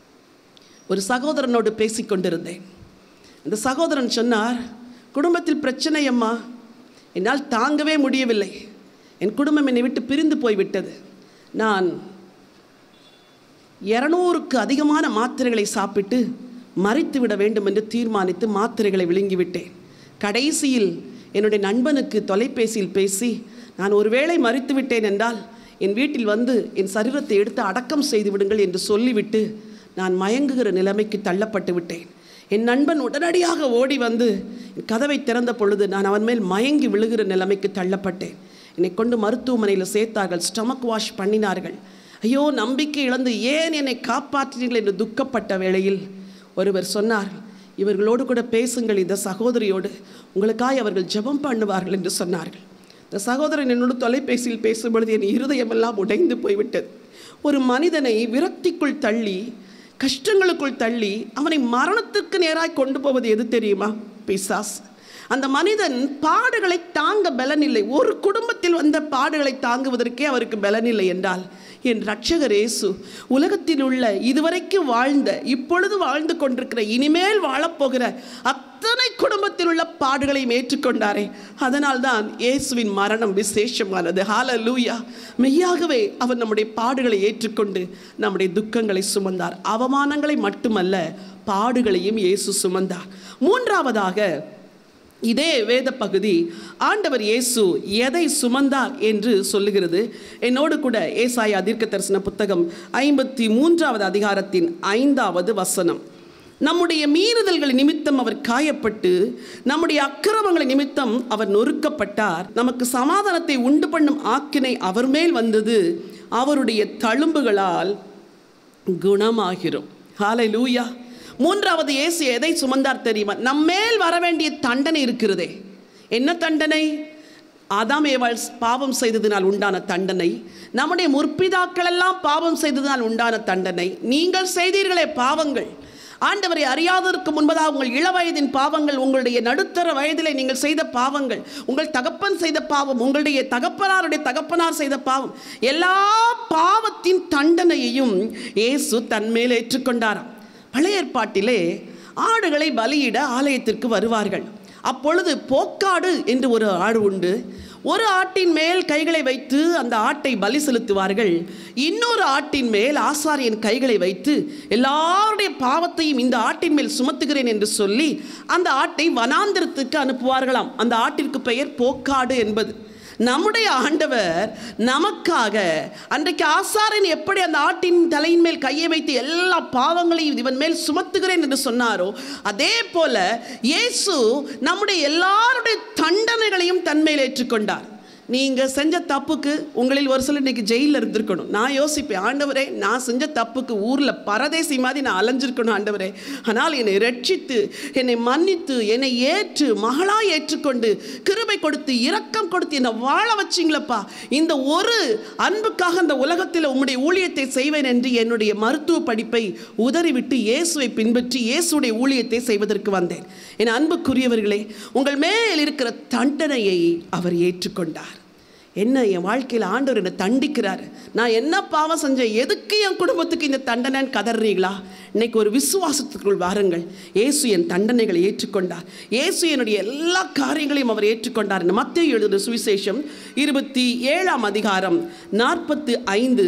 Speaker 1: ஒரு சகோதரனோடு பேசிக் கொண்டிருந்தேன். அந்த சகோதரன் சொன்னார், குடும்பத்தில் பிரச்சனை அம்மா, என்னால் தாங்கவே முடியவில்லை, என் குடும்பம் என்னை விட்டு பிரிந்து போய்விட்டது. நான் 200க்கு அதிகமான மாத்திரைகளை சாப்பிட்டு மறித்து விட வேண்டும் என்று தீர்மானித்து மாத்திரைகளை விழுங்கிவிட்டேன். கடைசியில் என்னுடைய நண்பனுக்கு தொலைபேசியில் பேசி, நான் ஒருவேளை மறித்து விட்டேன் என்றால் என் வீட்டில் வந்து என் சரீரத்தை எடுத்து அடக்கம் செய்து விடுங்கள் என்று சொல்லிவிட்டு நான் மயங்குகிற நிலைமைக்கு தள்ளப்பட்டு விட்டேன். என் நண்பன் உடனடியாக ஓடி வந்து கதவை திறந்த பொழுது நான் அவன் மேல் மயங்கி விழுகிற நிலைமைக்கு தள்ளப்பட்டேன். என்னை கொண்டு மருத்துவமனையில் சேர்த்தார்கள், ஸ்டமக் வாஷ் பண்ணினார்கள். ஐயோ, நம்பிக்கை இழந்து ஏன் என்னை காப்பாற்றினீர்கள் என்று துக்கப்பட்ட வேளையில் ஒருவர் சொன்னார், இவர்களோடு கூட பேசுங்கள், இந்த சகோதரியோடு உங்களுக்காய் அவர்கள் ஜெபம் பண்ணுவார்கள் என்று சொன்னார்கள். இந்த சகோதரன் என்னோடு தொலைபேசியில் பேசும்பொழுது என் இருதயமெல்லாம் உடைந்து போய்விட்டது. ஒரு மனிதனை விரக்திக்குள் தள்ளி, கஷ்டங்களுக்குள் தள்ளி அவனை மரணத்துக்கு நேராய் கொண்டு போவது எது தெரியுமா? பிசாஸ். அந்த மனிதன் பாடுகளை தாங்க பலனில்லை. ஒரு குடும்பத்தில் வந்த பாடுகளை தாங்குவதற்கே அவருக்கு பலனில்லை என்றால், என் இரட்சகர் இயேசு உலகத்தில் உள்ள இதுவரைக்கும் வாழ்ந்த, இப்பொழுது வாழ்ந்து கொண்டிருக்கிற, இனிமேல் வாழப்போகிற அத்தனை குடும்பத்தில் உள்ள பாடுகளையும் ஏற்றுக்கொண்டாரே, அதனால்தான் இயேசுவின் மரணம் விசேஷமானது. ஹல்லேலூயா! மெய்யாகவே அவர் நம்முடைய பாடுகளை ஏற்றுக்கொண்டு நம்முடைய துக்கங்களை சுமந்தார். அவமானங்களை மட்டுமல்ல, பாடுகளையும் இயேசு சுமந்தார். மூன்றாவதாக, இதே வேத பகுதி ஆண்டவர் இயேசு எதை சுமந்தார் என்று சொல்லுகிறது. என்னோடு கூட ஏசாயா தீர்க்கதரிசன புத்தகம் 53வது அதிகாரத்தின் 5வது வசனம். நம்முடைய மீறுதல்கள் நிமித்தம் அவர் காயப்பட்டு, நம்முடைய அக்கிரமங்களை நிமித்தம் அவர் நொறுக்கப்பட்டார். நமக்கு சமாதானத்தை உண்டு பண்ணும் ஆக்கினை அவர் மேல் வந்தது, அவருடைய தழும்புகளால் குணமாகிறோம். ஹல்லேலூயா! மூன்றாவது, இயேசு எதை சுமந்தார் தெரியுமா? நம்மேல் வர வேண்டிய தண்டனை இருக்கிறதே. என்ன தண்டனை? ஆதாம் ஏவாள் பாவம் செய்ததினால் உண்டான தண்டனை, நம்முடைய முற்பிதாக்கள் எல்லாம் பாவம் செய்ததினால் உண்டான தண்டனை, நீங்கள் செய்தீர்களே பாவங்கள், ஆண்டவரை அறியாததற்கு முன்பதாக உங்கள் இளவயதின் பாவங்கள், உங்களுடைய நடுத்தர வயதிலே நீங்கள் செய்த பாவங்கள், உங்கள் தகப்பன் செய்த பாவம், உங்களுடைய தகப்பனாருடைய தகப்பனார் செய்த பாவம், எல்லா பாவத்தின் தண்டனையையும் இயேசு தன்மேல் ஏற்றுக்கொண்டாராம். பழைய ஏற்பாட்டிலே ஆடுகளை பலியிட ஆலயத்திற்கு வருவார்கள். அப்பொழுது போக்காடு என்று ஒரு ஆடு உண்டு. ஒரு ஆட்டின் மேல் கைகளை வைத்து அந்த ஆட்டை பலி செலுத்துவார்கள். இன்னொரு ஆட்டின் மேல் ஆசாரியன் கைகளை வைத்து எல்லாருடைய பாவத்தையும் இந்த ஆட்டின் மேல் சுமத்துகிறேன் என்று சொல்லி அந்த ஆட்டை வனாந்திரத்துக்கு அனுப்புவார்களாம். அந்த ஆட்டிற்கு பெயர் போக்காடு என்பது. நம்முடைய ஆண்டவர் நமக்காக அன்றைக்கு ஆசாரியன் எப்படி அந்த ஆட்டின் தலையின் மேல் கையை வைத்து எல்லா பாவங்களையும் இவன் மேல் சுமத்துகிறேன் என்று சொன்னாரோ, அதே போல இயேசு நம்முடைய எல்லாருடைய தண்டனைகளையும் தன்மேல் ஏற்றுக்கொண்டார். நீங்கள் செஞ்ச தப்புக்கு உங்களில் ஒரு சிலர் இன்றைக்கி ஜெயிலில் இருந்திருக்கணும். நான் யோசிப்பேன், ஆண்டவரே நான் செஞ்ச தப்புக்கு ஊரில் பரதேசி மாதிரி நான் அலைஞ்சிருக்கணும் ஆண்டவரே. ஆனால் என்னை ரட்சித்து என்னை மன்னித்து என்னை ஏற்று மகளாக ஏற்றுக்கொண்டு கிருபை கொடுத்து இரக்கம் கொடுத்து என்னை வாழ வச்சிங்களப்பா. இந்த ஒரு அன்புக்காக அந்த உலகத்தில் உம்முடைய ஊழியத்தை செய்வேன் என்று என்னுடைய மருத்துவ படிப்பை உதறிவிட்டு இயேசுவை பின்பற்றி இயேசுடைய ஊழியத்தை செய்வதற்கு வந்தேன். என் அன்புக்குரியவர்களே, உங்கள் மேல் இருக்கிற தண்டனையை அவர் ஏற்றுக்கொண்டார். என்ன என் வாழ்க்கையில் ஆண்டவர் என்னை தண்டிக்கிறார், நான் என்ன பாவம் செஞ்சேன், எதுக்கு என் குடும்பத்துக்கு இந்த தண்டனைன்னு கதறீங்களா? இன்னைக்கு ஒரு விசுவாசத்துக்குள் வாருங்கள். இயேசு என் தண்டனைகளை ஏற்றுக்கொண்டார். இயேசு என்னுடைய எல்லா காரியங்களையும் அவர் ஏற்றுக்கொண்டார். மத்தேயு எழுதின சுவிசேஷம் 27ஆம் அதிகாரம் 45,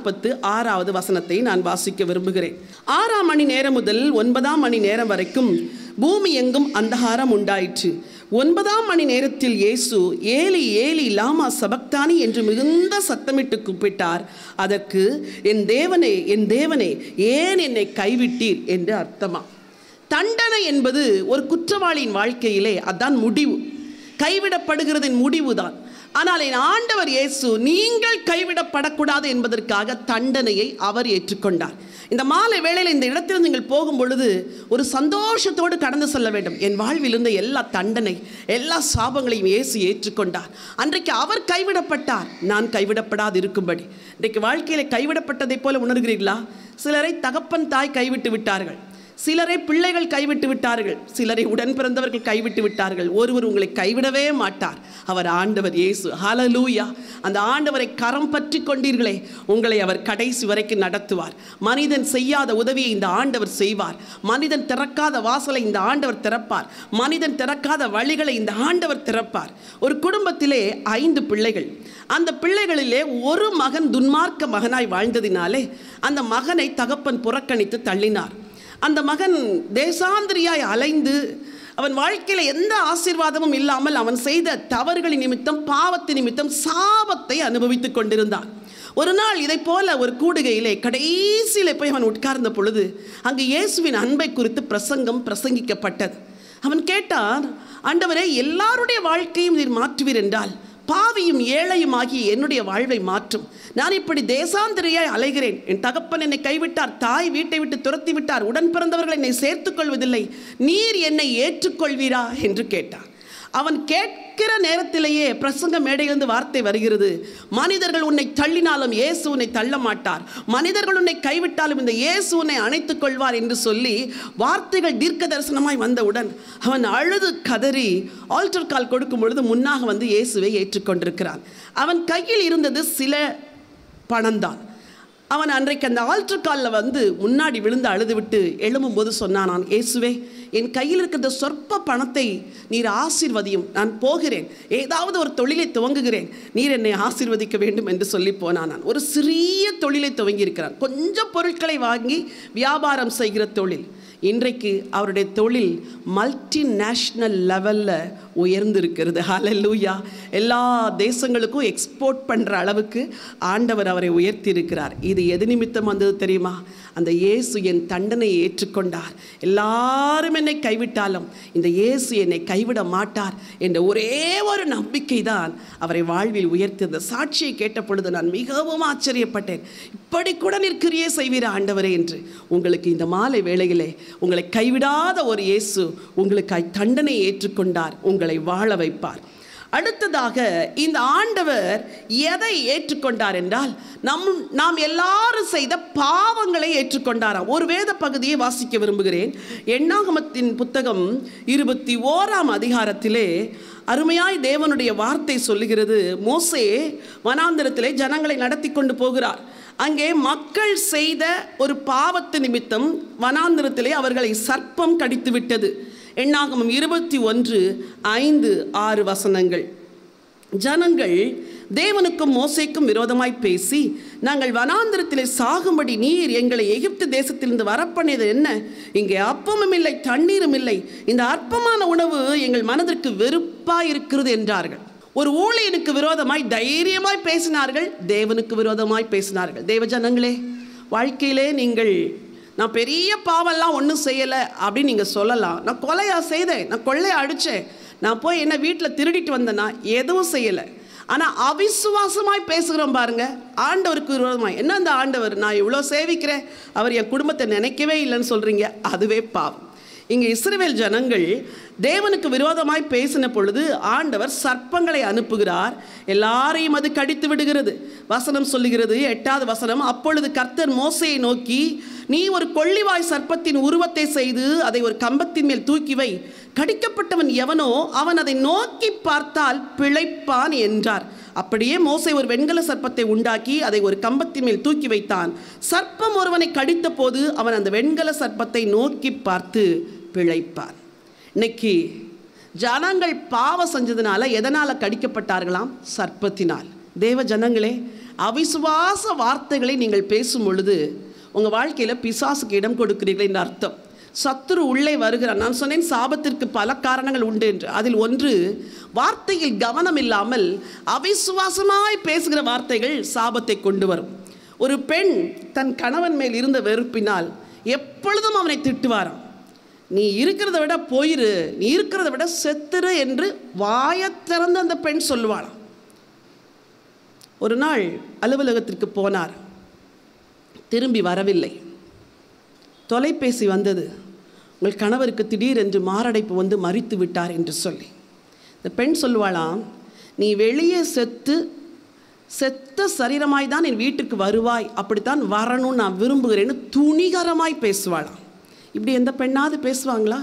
Speaker 1: 46வது வசனத்தை நான் வாசிக்க விரும்புகிறேன். 6ஆம் மணி நேரம் முதல் 9ஆம் மணி நேரம் வரைக்கும் பூமி எங்கும் அந்தகாரம் உண்டாயிற்று. 9ஆம் மணி நேரத்தில் இயேசு ஏலி ஏலி லாமா சபக்தானி என்று மிகுந்த சத்தமிட்டு கூப்பிட்டார். அதற்கு என் தேவனே என் தேவனே ஏன் என்னை கைவிட்டீர் என்று அர்த்தமா. தண்டனை என்பது ஒரு குற்றவாளியின் வாழ்க்கையிலே அதான் முடிவு, கைவிடப்படுகிறதின் முடிவுதான். ஆனால் என் ஆண்டவர் இயேசு நீங்கள் கைவிடப்படக்கூடாது என்பதற்காக தண்டனையை அவர் ஏற்றுக்கொண்டார். இந்த மாலை வேளையில் இந்த இடத்தில் நீங்கள் போகும் பொழுது ஒரு சந்தோஷத்தோடு கடந்து செல்ல வேண்டும். என் வாழ்வில் இருந்த எல்லா தண்டனை எல்லா சாபங்களையும் இயேசு ஏற்றுக்கொண்டார். அன்றைக்கு அவர் கைவிடப்பட்டார், நான் கைவிடப்படாது இருக்கும்படி. இன்றைக்கு வாழ்க்கையில் கைவிடப்பட்டதை போல உணர்கிறீர்களா? சிலரை தகப்பன் தாய் கைவிட்டு விட்டார்கள், சிலரை பிள்ளைகள் கைவிட்டு விட்டார்கள், சிலரை உடன் பிறந்தவர்கள் கைவிட்டு விட்டார்கள். ஒருவர் உங்களை கைவிடவே மாட்டார், அவர் ஆண்டவர் இயேசு. ஹல்லேலூயா! அந்த ஆண்டவரை கரம் பற்றி கொண்டீர்களே, உங்களை அவர் கடைசி வரைக்கும் நடத்துவார். மனிதன் செய்யாத உதவியை இந்த ஆண்டவர் செய்வார். மனிதன் திறக்காத வாசலை இந்த ஆண்டவர் திறப்பார். மனிதன் திறக்காத வழிகளை இந்த ஆண்டவர் திறப்பார். ஒரு குடும்பத்திலே 5 பிள்ளைகள். அந்த பிள்ளைகளிலே ஒரு மகன் துன்மார்க்க மகனாய் வாழ்ந்ததினாலே அந்த மகனை தகப்பன் புறக்கணித்து தள்ளினார். அந்த மகன் தேசாந்திரியாய் அலைந்து அவன் வாழ்க்கையில் எந்த ஆசீர்வாதமும் இல்லாமல் அவன் செய்த தவறுகளின் நிமித்தம் பாவத்தின் நிமித்தம் சாபத்தை அனுபவித்துக் கொண்டிருந்தான். ஒரு நாள் இதை போல ஒரு கூடுகையிலே கடைசியில் போய் அவன் உட்கார்ந்த பொழுது அங்கு இயேசுவின் அன்பை குறித்து பிரசங்கிக்கப்பட்டது. அவன் கேட்டான், ஆண்டவரே எல்லாருடைய வாழ்க்கையும் நீர் மாற்றுவீர் என்றால் பாவியும் ஏழையும் ஆகிய என்னுடைய வாழ்வை மாற்றும். நான் இப்படி தேசாந்திரியாய் அலைகிறேன், என் தகப்பன் என்னை கைவிட்டார், தாய் வீட்டை விட்டு துரத்தி விட்டார், உடன் பிறந்தவர்கள் என்னை சேர்த்துக் கொள்வதில்லை, நீர் என்னை ஏற்றுக்கொள்வீரா என்று கேட்டான். அவன் கேட்கிற நேரத்திலேயே பிரசங்க மேடையிலிருந்து வார்த்தை வருகிறது, மனிதர்கள் உன்னை தள்ளினாலும் இயேசு உன்னை தள்ள மாட்டார், மனிதர்கள் உன்னை கைவிட்டாலும் இந்த இயேசு உன்னை அணைத்துக் கொள்வார் என்று சொல்லி வார்த்தைகள் தீர்க்க தரிசனமாய் வந்தவுடன் அவன் அழுது கதறி ஆல்டர் கால் கொடுக்கும் பொழுது முன்னாக வந்து இயேசுவை ஏற்றுக்கொண்டிருக்கிறான். அவன் கையில் இருந்தது சில பணம்தான். அவன் அன்றைக்கு அந்த ஆல்டர் காலில் வந்து முன்னாடி விழுந்து அழுது விட்டு எழும்பும்போது சொன்னான், இயேசுவே என் கையில் இருக்கிற சொற்ப பணத்தை நீர் ஆசீர்வதியும், நான் போகிறேன், ஏதாவது ஒரு தொழிலை துவங்குகிறேன், நீர் என்னை ஆசீர்வதிக்க வேண்டும் என்று சொல்லி போனான். ஒரு சிறிய தொழிலை துவங்கியிருக்கிறான், கொஞ்சம் பொருட்களை வாங்கி வியாபாரம் செய்கிற தொழில். இன்றைக்கு அவருடைய தொழில் மல்டிநேஷ்னல் லெவலில் உயர்ந்திருக்கிறது. ஹல்லேலூயா! எல்லா தேசங்களுக்கும் எக்ஸ்போர்ட் பண்ணுற அளவுக்கு ஆண்டவர் அவரை உயர்த்தி இருக்கிறார். இது எது நிமித்தம் வந்தது தெரியுமா? அந்த இயேசு என் தண்டனையை ஏற்றுக்கொண்டார். எல்லாரும் என்னை கைவிட்டாலும் இந்த இயேசு என்னை கைவிட மாட்டார் என்ற ஒரே ஒரு நம்பிக்கை தான் அவரை வாழ்வில் உயர்த்தியது. சாட்சியை கேட்ட பொழுது நான் மிகவும் ஆச்சரியப்பட்டேன். இப்படி கூட நிற்கிறியே செய்வீர ஆண்டவரே என்று. உங்களுக்கு இந்த மாலை வேளையிலே உங்களை கைவிடாத ஒரு இயேசு உங்களுக்காய் தண்டனையை ஏற்றுக்கொண்டார், உங்களை வாழ வைப்பார். அடுத்ததாக இந்த ஆண்டவர் எதை ஏற்றுக்கொண்டார் என்றால் நாம் எல்லாரும் செய்த பாவங்களை ஏற்றுக்கொண்டாராம். ஒரு வேத பகுதியை வாசிக்க விரும்புகிறேன். எண்ணாகமத்தின் புத்தகம் 21ஆம் அதிகாரத்திலே அருமையாய் தேவனுடைய வார்த்தை சொல்லுகிறது. மோசே வனாந்திரத்திலே ஜனங்களை நடத்தி கொண்டு போகிறார். அங்கே மக்கள் செய்த ஒரு பாவத்து நிமித்தம் வனாந்திரத்திலே அவர்களை சர்ப்பம் கடித்து விட்டது. எண்ணாகமம் 21:5-6 வசனங்கள். ஜனங்கள் தேவனுக்கும் மோசேக்கும் விரோதமாய் பேசி, நாங்கள் வனாந்திரத்திலே சாகும்படி நீர் எங்களை எகிப்து தேசத்திலிருந்து வரப்பண்ணியது என்ன? இங்கே அப்பமும் இல்லை, தண்ணீரும் இல்லை. இந்த அற்பமான உணவு எங்கள் மனதிற்கு வெறுப்பாய் இருக்கிறது என்றார்கள். ஒரு ஊழியனுக்கு விரோதமாய் தைரியமாய் பேசினார்கள், தேவனுக்கு விரோதமாய் பேசினார்கள். தேவ ஜனங்களே, வாழ்க்கையிலே நீங்கள் நான் பெரிய பாவெல்லாம் ஒன்றும் செய்யலை அப்படின்னு நீங்கள் சொல்லலாம். நான் கொலையா செய்தேன், நான் கொள்ளையா அடித்தேன், நான் போய் என்ன வீட்டில் திருடிட்டு வந்தேன்னா எதுவும் செய்யலை. ஆனால் அவிசுவாசமாய் பேசுகிறோம் பாருங்க, ஆண்டவருக்கு விரோதமாய். என்ன அந்த ஆண்டவர், நான் இவ்வளோ சேவிக்கிறேன், அவர் என் குடும்பத்தை நினைக்கவே இல்லைன்னு சொல்கிறீங்க, அதுவே பாவம். இங்கே இஸ்ரவேல் ஜனங்கள் தேவனுக்கு விரோதமாய் பேசின பொழுது ஆண்டவர் சர்ப்பங்களை அனுப்புகிறார், எல்லாரையும் அது கடித்து விடுகிறது. வசனம் சொல்லுகிறது, 8வது வசனம், அப்பொழுது கர்த்தர் மோசேயை நோக்கி, நீ ஒரு கொள்ளிவாய் சர்ப்பத்தின் உருவத்தை செய்து அதை ஒரு கம்பத்தின் மேல் தூக்கி வை, கடிக்கப்பட்டவன் எவனோ அவன் அதை நோக்கி பார்த்தால் பிழைப்பான் என்றார். அப்படியே மோசே ஒரு வெண்கல சர்ப்பத்தை உண்டாக்கி அதை ஒரு கம்பத்தின் மேல் தூக்கி வைத்தான். சர்ப்பம் ஒருவனை கடித்த போது அவன் அந்த வெண்கல சர்ப்பத்தை நோக்கி பார்த்து பிழைப்பான். இன்னைக்கு ஜனங்கள் பாவம் செஞ்சதுனால எதனால் கடிக்கப்பட்டார்களாம்? சர்ப்பத்தினால். தேவ ஜனங்களே, அவிசுவாச வார்த்தைகளை நீங்கள் பேசும் பொழுது உங்கள் வாழ்க்கையில் பிசாசுக்கு இடம் கொடுக்கிறீர்கள் என்று அர்த்தம். சத்துரு உள்ளே வருகிறான். நான் சொன்னேன், சாபத்திற்கு பல காரணங்கள் உண்டு என்று. அதில் ஒன்று, வார்த்தையில் கவனம் இல்லாமல் அவிசுவாசமாய் பேசுகிற வார்த்தைகள் சாபத்தை கொண்டு வரும். ஒரு பெண் தன் கணவன் மேல் இருந்த வெறுப்பினால் எப்பொழுதும் அவனை திட்டுவாராம். நீ இருக்கிறத விட போயிரு, நீ இருக்கிறத விட செத்துரு என்று வாயத் திறந்து அந்த பெண் சொல்லுவாளாம். ஒரு நாள் அலுவலகத்திற்கு போனார், திரும்பி வரவில்லை. தொலைபேசி வந்தது, உங்கள் கணவருக்கு திடீரென்று மாரடைப்பு வந்து மரித்து விட்டார் என்று சொல்லி. இந்த பெண் சொல்லுவாளாம், நீ வெளியே செத்த சரீரமாய் தான் என் வீட்டுக்கு வருவாய், அப்படித்தான் வரணும்னு நான் விரும்புகிறேன்னு துணிகரமாய் பேசுவாளாம். இப்படி எந்த பெண்ணாவது பேசுவாங்களா?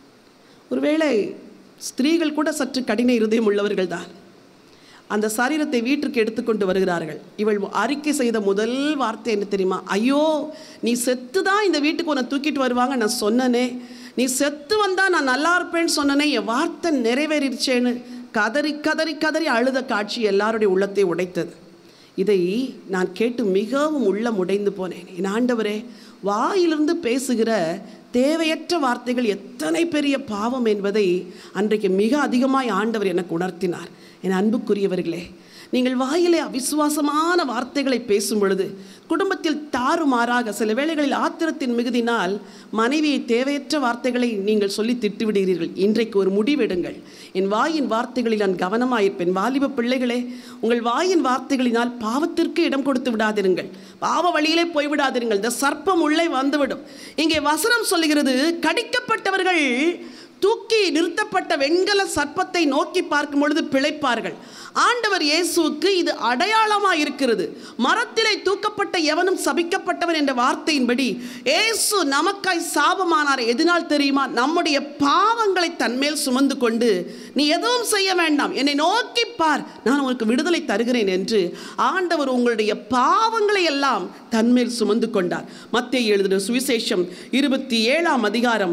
Speaker 1: ஒருவேளை ஸ்திரீகள் கூட சற்று கடின இருதயம் உள்ளவர்கள் தான். அந்த சரீரத்தை வீட்டிற்கு எடுத்துக்கொண்டு வருகிறார்கள். இவள் அறிக்கை செய்த முதல் வார்த்தை என்ன தெரியுமா? ஐயோ, நீ செத்து தான் இந்த வீட்டுக்கு உன்னை தூக்கிட்டு வருவாங்க நான் சொன்னனே, நீ செத்து வந்தா நான் நல்லா இருப்பேன்னு சொன்னனே, என் வார்த்தை நிறைவேறிடுச்சேன்னு கதறி கதறி கதறி அழுத காட்சி எல்லாருடைய உள்ளத்தை உடைத்தது. இதை நான் கேட்டு மிகவும் உள்ளம் உடைந்து போனேன். என் ஆண்டவரே, வாயிலிருந்து பேசுகிற தேவையற்ற வார்த்தைகள் எத்தனை பெரிய பாவம் என்பதை அன்றைக்கு மிக அதிகமாய் ஆண்டவர் எனக்கு உணர்த்தினார். என் அன்புக்குரியவர்களே, நீங்கள் வாயிலே அவிசுவாசமான வார்த்தைகளை பேசும் பொழுது குடும்பத்தில் தாறுமாறாக சில வேளைகளில் ஆத்திரத்தின் மிகுதினால் மனைவியை தேவையற்ற வார்த்தைகளை நீங்கள் சொல்லி திட்டுவிடுகிறீர்கள். இன்றைக்கு ஒரு முடிவெடுங்கள். என் வாயின் வார்த்தைகளில் நான் கவனமாயிருப்பேன். வாலிப பிள்ளைகளே, உங்கள் வாயின் வார்த்தைகளினால் பாவத்திற்கு இடம் கொடுத்து விடாதிருங்கள், பாவ வழியிலே போய்விடாதிருங்கள். இந்த சர்ப்பம் உள்ளே வந்துவிடும். இங்கே வசனம் சொல்லுகிறது, கடிக்கப்பட்டவர்கள் தூக்கி நிறுத்தப்பட்ட வெண்கல சர்ப்பத்தை நோக்கி பார்க்கும் பொழுது பிழைப்பார்கள். ஆண்டவர் இயேசுவுக்கு இது அடையாளமாக இருக்கிறது. மரத்திலே தூக்கப்பட்ட எவனும் சபிக்கப்பட்டவன் என்ற வார்த்தையின்படி இயேசு நமக்காய் சாபமானார். எதனால் தெரியுமா? நம்முடைய பாவங்களை தன்மேல் சுமந்து கொண்டு, நீ எதுவும் செய்ய வேண்டாம், என்னை நோக்கி பார், நான் உனக்கு விடுதலை தருகிறேன் என்று ஆண்டவர் உங்களுடைய பாவங்களை எல்லாம் தன்மேல் சுமந்து கொண்டார். மத்தேயு எழுதின சுவிசேஷம் 27ஆம் அதிகாரம்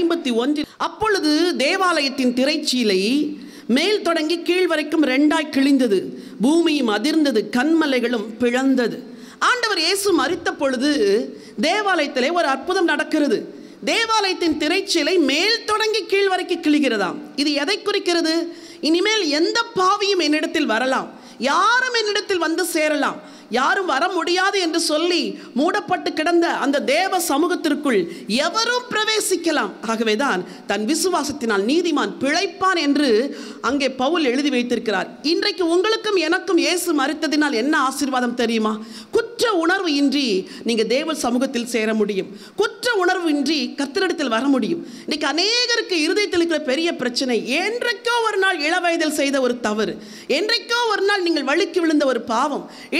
Speaker 1: 51. அப்பொழுது தேவாலயத்தின் திரைச்சீலை மேல் தொடங்கி கீழ் வரைக்கும் 2ஆய் கிழிந்தது, பூமியும் அதிர்ந்தது, கன்மலைகளும் பிளந்தது. ஆண்டவர் இயேசு மரித்த பொழுது தேவாலயத்திலே ஒரு அற்புதம் நடக்கிறது. தேவாலயத்தின் திரைச்சீலை மேல் தொடங்கி கீழ் வரைக்கும் கிழிகிறதாம். இது எதை குறிக்கிறது? இனிமேல் எந்த பாவியும் என்னிடத்தில் வரலாம், யாரும் என்னிடத்தில் வந்து சேரலாம், யாரும் வர முடியாது என்று சொல்லி மூடப்பட்டு கிடந்த அந்த தேவ சமூகத்திற்குள் எவரும் பிரவேசிக்கலாம். ஆகவேதான் தன் விசுவாசத்தினால் நீதிமான் பிழைப்பான் என்று அங்கே பவுல் எழுதி வைத்திருக்கிறார். இன்றைக்கு உங்களுக்கும் எனக்கும் இயேசு மரித்ததினால் என்ன ஆசீர்வாதம் தெரியுமா? குற்ற உணர்வு இன்றி நீங்கள் தேவ சமூகத்தில் சேர முடியும். குற்ற உணர்வு இன்றி கர்த்தரிடத்தில் வர முடியும். இன்னைக்கு அநேகருக்கு இருதயத்தில் இருக்கிற பெரிய பிரச்சனை, என்றைக்கோ ஒரு நாள் இளவயதில் செய்த ஒரு தவறு, என்றைக்கோ ஒரு நாள் நீங்கள் வழுக்கி விழுந்த ஒரு பாவம், இளவயதில்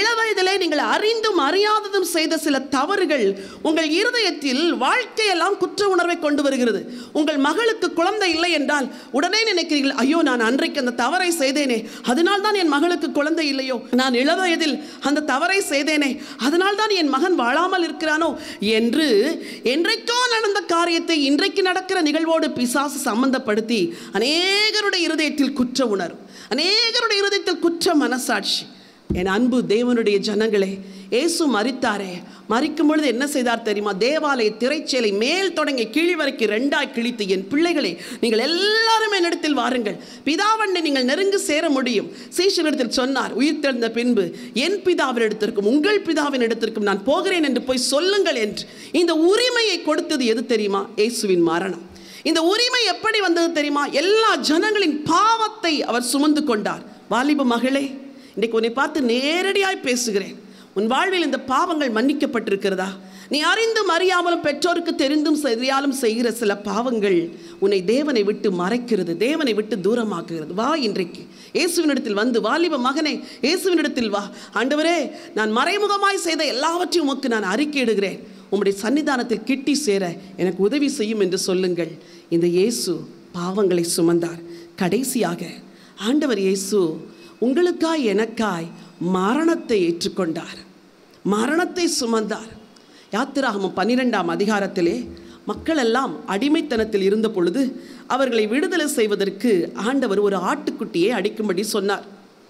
Speaker 1: வேளையிலே நீங்கள் அறிந்தும் அறியாததும் செய்த சில தவறுகள் உங்கள் இருதயத்தில் வாழ்க்கையெல்லாம் குற்ற உணர்வை கொண்டு வருகிறது. உங்கள் மகளுக்கு குழந்தை இல்லை என்றால் உடனே நினைக்கிறீர்கள், ஐயோ நான் அன்றைக்கு அந்த தவறை செய்தேனே, அதனால் தான் என் மகளுக்கு குழந்தை இல்லையோ, நான் இளவயதில் அந்த தவறை செய்தேனே, அதனால் தான் என் மகன் வாழாமல் இருக்கிறானோ என்று என்றைக்கோ நடந்த காரியத்தை இன்றைக்கு நடக்கிற நிகழ்வோடு பிசாசு சம்பந்தப்படுத்தி அநேகருடைய இருதயத்தில் குற்ற உணர்வு, அநேகருடைய இருதயத்தில் குற்ற மனசாட்சி. என் அன்பு தேவனுடைய ஜனங்களே, இயேசு மரித்தாரே, மரிக்கும் பொழுது என்ன செய்தார் தெரியுமா? தேவாலய திரைச்சேலை மேல் தொடங்கி கீழ் வரைக்கும் 2ஆய் கிழித்து, என் பிள்ளைகளே நீங்கள் எல்லாரும் என்னிடத்தில் வாருங்கள், பிதாவண்டை நீங்கள் நெருங்கி சேர முடியும். சீஷரிடத்தில் சொன்னார், உயிர்த்தெழுந்த பின்பு என் பிதாவின் இடத்திற்கும் உங்கள் பிதாவின் இடத்திற்கும் நான் போகிறேன் என்று போய் சொல்லுங்கள் என்று. இந்த உரிமையை கொடுத்தது எது தெரியுமா? இயேசுவின் மரணம். இந்த உரிமை எப்படி வந்தது தெரியுமா? எல்லா ஜனங்களின் பாவத்தை அவர் சுமந்து கொண்டார். வாலிப மகளே, இன்றைக்கு உன்னை பார்த்து நேரடியாய் பேசுகிறேன். உன் வாழ்வில் இந்த பாவங்கள் மன்னிக்கப்பட்டிருக்கிறதா? நீ அறிந்தும் அறியாமலும் பெற்றோருக்கு தெரிந்தும் தெரியாலும் செய்கிற சில பாவங்கள் உன்னை தேவனை விட்டு மறைக்கிறது, தேவனை விட்டு தூரமாக்குகிறது. வா, இன்றைக்கு இயேசுவினிடத்தில் வந்து, வாலிப மகனே இயேசுவினிடத்தில் வா. ஆண்டவரே, நான் மறைமுகமாய் செய்த எல்லாவற்றையும் உமக்கு நான் அறிக்கையிடுகிறேன், உம்முடைய சன்னிதானத்தில் கிட்டி சேர எனக்கு உதவி செய்யும் என்று சொல்லுங்கள். இந்த இயேசு பாவங்களை சுமந்தார். கடைசியாக ஆண்டவர் இயேசு உங்களுக்காய் எனக்காய் மரணத்தை ஏற்றுக்கொண்டார், மரணத்தை சுமந்தார். யாத்திராகமம் 12ஆம் அதிகாரத்திலே மக்கள் எல்லாம் அடிமைத்தனத்தில் இருந்த பொழுது அவர்களை விடுதலை செய்வதற்கு ஆண்டவர் ஒரு ஆட்டுக்குட்டியை அடிக்கும்படி சொன்னார்.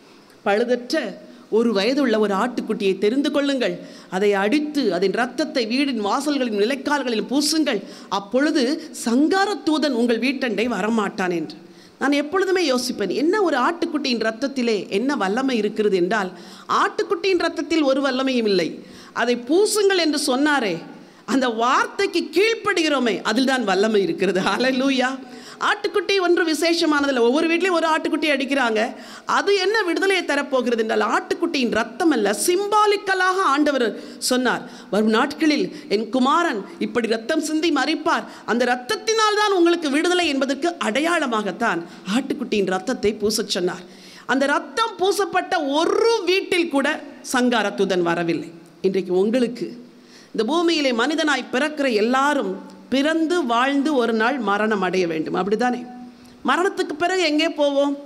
Speaker 1: பழுதற்ற 1 வயதுள்ள ஒரு ஆட்டுக்குட்டியை தெரிந்து கொள்ளுங்கள், அதை அடித்து அதன் இரத்தத்தை வீடின் வாசல்களின் நிலைக்கால்களில் பூசுங்கள், அப்பொழுது சங்கார தூதன் உங்கள் வீட்டண்டை வரமாட்டான் என்று. நான் எப்பொழுதுமே யோசிப்பேன், என்ன ஒரு ஆட்டுக்குட்டியின் இரத்தத்திலே என்ன வல்லமை இருக்கிறது என்றால், ஆட்டுக்குட்டியின் இரத்தத்தில் ஒரு வல்லமையும் இல்லை. அதை பூசுங்கள் என்று சொன்னாரே, அந்த வார்த்தைக்கு கீழ்ப்படுகிறோமே, அதில் தான் வல்லமை இருக்கிறது. ஹல்லேலூயா. ஆட்டுக்குட்டி ஒன்று விசேஷமானதில்லை. ஒவ்வொரு வீட்லேயும் ஒரு ஆட்டுக்குட்டி அடிக்கிறாங்க. அது என்ன விடுதலையை தரப்போகிறது என்றால், ஆட்டுக்குட்டியின் ரத்தம் அல்ல, சிம்பாலிக்கலாக ஆண்டவர் சொன்னார், வரும் நாட்களில் என் குமாரன் இப்படி ரத்தம் சிந்தி மரிப்பார், அந்த இரத்தத்தினால் தான் உங்களுக்கு விடுதலை என்பதற்கு அடையாளமாகத்தான் ஆட்டுக்குட்டியின் ரத்தத்தை பூசச் சொன்னார். அந்த ரத்தம் பூசப்பட்ட ஒரு வீட்டில் கூட சங்கார தூதன் வரவில்லை. இன்றைக்கு உங்களுக்கு இந்த பூமியிலே மனிதனாய் பிறக்கிற எல்லாரும் பிறந்து வாழ்ந்து ஒரு நாள் மரணம் அடைய வேண்டும், அப்படித்தானே? மரணத்துக்கு பிறகு எங்கே போவோம்?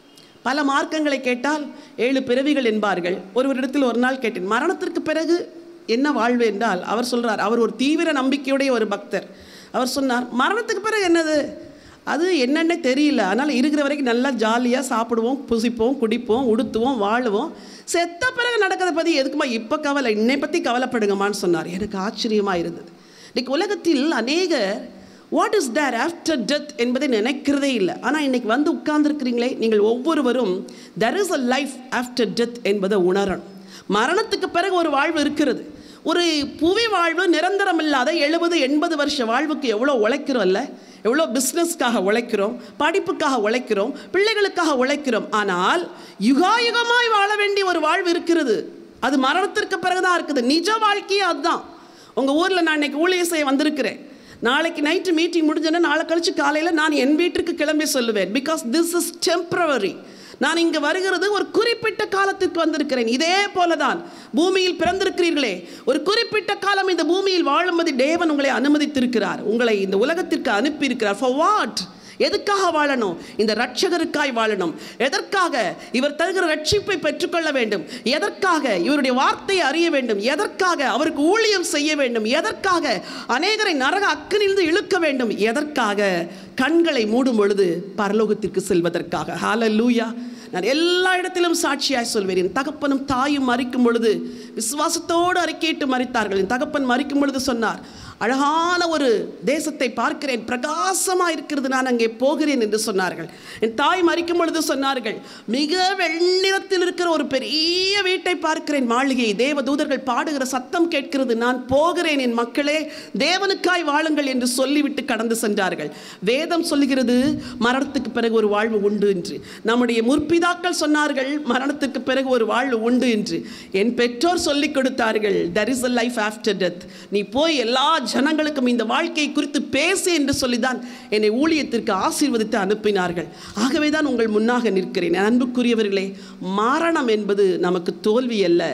Speaker 1: பல மார்க்கங்களை கேட்டால் 7 பிறவிகள் என்பார்கள். ஒருவரிடத்தில் ஒரு நாள் கேட்டேன், மரணத்திற்கு பிறகு என்ன வாழ்வு என்றால், அவர் சொல்றார், அவர் ஒரு தீவிர நம்பிக்கையுடைய ஒரு பக்தர். அவர் சொன்னார், மரணத்துக்கு பிறகு என்னது, அது என்னென்ன தெரியல, அதனால் இருக்கிற வரைக்கும் நல்லா ஜாலியாக சாப்பிடுவோம், புசிப்போம், குடிப்போம், உடுத்துவோம், வாழுவோம், செத்த பிறகு நடக்கிறத பற்றி எதுக்குமா இப்போ கவலை, என்னை பற்றி கவலைப்படுங்கம்மான்னு சொன்னார். எனக்கு ஆச்சரியமாக இருந்தது. இன்றைக்கு உலகத்தில் அநேகர் what is there after death என்பதை நினைக்கிறதே இல்லை. ஆனால் இன்றைக்கி வந்து உட்கார்ந்துருக்கிறீங்களே, நீங்கள் ஒவ்வொருவரும் there is a life after death என்பதை உணரணும். மரணத்துக்கு பிறகு ஒரு வாழ்வு இருக்கிறது. ஒரு புவி வாழ்வு நிரந்தரம் இல்லாத 70-80 வருஷ வாழ்வுக்கு எவ்வளோ உழைக்கிறோம் இல்லை, எவ்வளோ பிஸ்னஸ்க்காக உழைக்கிறோம், படிப்புக்காக உழைக்கிறோம், பிள்ளைகளுக்காக உழைக்கிறோம். ஆனால் யுகாயுகமாய் வாழ வேண்டிய ஒரு வாழ்வு இருக்கிறது. அது மரணத்திற்கு பிறகுதான் இருக்குது. நிஜ வாழ்க்கையே அதுதான். உங்கள் ஊரில் நான் இன்னைக்கு ஊழியர் செய்ய வந்திருக்கிறேன். நாளைக்கு நைட்டு மீட்டிங் முடிஞ்சோன்னா நாளை கழிச்சு காலையில் நான் என் வீட்டுக்கு கிளம்பி சொல்லுவேன். Because this is temporary. நான் இங்கே வருகிறது ஒரு குறிப்பிட்ட காலத்திற்கு வந்திருக்கிறேன். இதே போல தான் பூமியில் பிறந்திருக்கிறீர்களே, ஒரு குறிப்பிட்ட காலம் இந்த பூமியில் வாழும்படி தேவன் உங்களை அனுமதித்திருக்கிறார், உங்களை இந்த உலகத்திற்கு அனுப்பியிருக்கிறார். For what? எதுக்காக வாழணும்? இந்த ரட்சகருக்காய் வாழணும். எதற்காக? இவர் தருகிற ரட்சிப்பை பெற்றுக்கொள்ள வேண்டும். எதற்காக? இவருடைய வார்த்தையை அறிய வேண்டும். எதற்காக? அவருக்கு ஊழியம் செய்ய வேண்டும். எதற்காக? அநேகரை நரக அக்கினிலிருந்து இழுக்க வேண்டும். எதற்காக? கண்களை மூடும் பொழுது பரலோகத்திற்கு செல்வதற்காக. ஹல்லேலூயா. நான் எல்லா இடத்திலும் சாட்சியாய் சொல்வேன். என் தகப்பனும் தாயும் மரிக்கும் பொழுது விசுவாசத்தோடு அறிக்கையிட்டு மரித்தார்கள். என் தகப்பன் மரிக்கும் பொழுது சொன்னார், அழகான ஒரு தேசத்தை பார்க்கிறேன், பிரகாசமாக இருக்கிறது, நான் அங்கே போகிறேன் என்று சொன்னார்கள். என் தாய் மரிக்கும் பொழுது சொன்னார்கள், மிக வெண்ணிறத்தில் இருக்கிற ஒரு பெரிய வீட்டை பார்க்கிறேன், மாளிகை, தேவ தூதர்கள் பாடுகிற சத்தம் கேட்கிறது, நான் போகிறேன், என் மக்களே தேவனுக்காய் வாழுங்கள் என்று சொல்லிவிட்டு கடந்து சென்றார்கள். வேதம் சொல்லுகிறது மரணத்துக்கு பிறகு ஒரு வாழ்வு உண்டு என்று. நம்முடைய முற்பிதாக்கள் சொன்னார்கள் மரணத்துக்கு பிறகு ஒரு வாழ்வு உண்டு என்று. என் பெற்றோர் சொல்லிக் கொடுத்தார்கள், there is a life after death. நீ போய் எல்லா ஜனங்களுக்கும் இந்த வாழ்க்கையை குறித்து பேசு என்று சொல்லிதான் என்னை ஊழியத்திற்கு ஆசீர்வதித்து அனுப்பினார்கள். ஆகவே தான் உங்கள் முன்னாக நிற்கிறேன். அன்புக்குரியவர்களே, மரணம் என்பது நமக்கு தோல்வி அல்ல.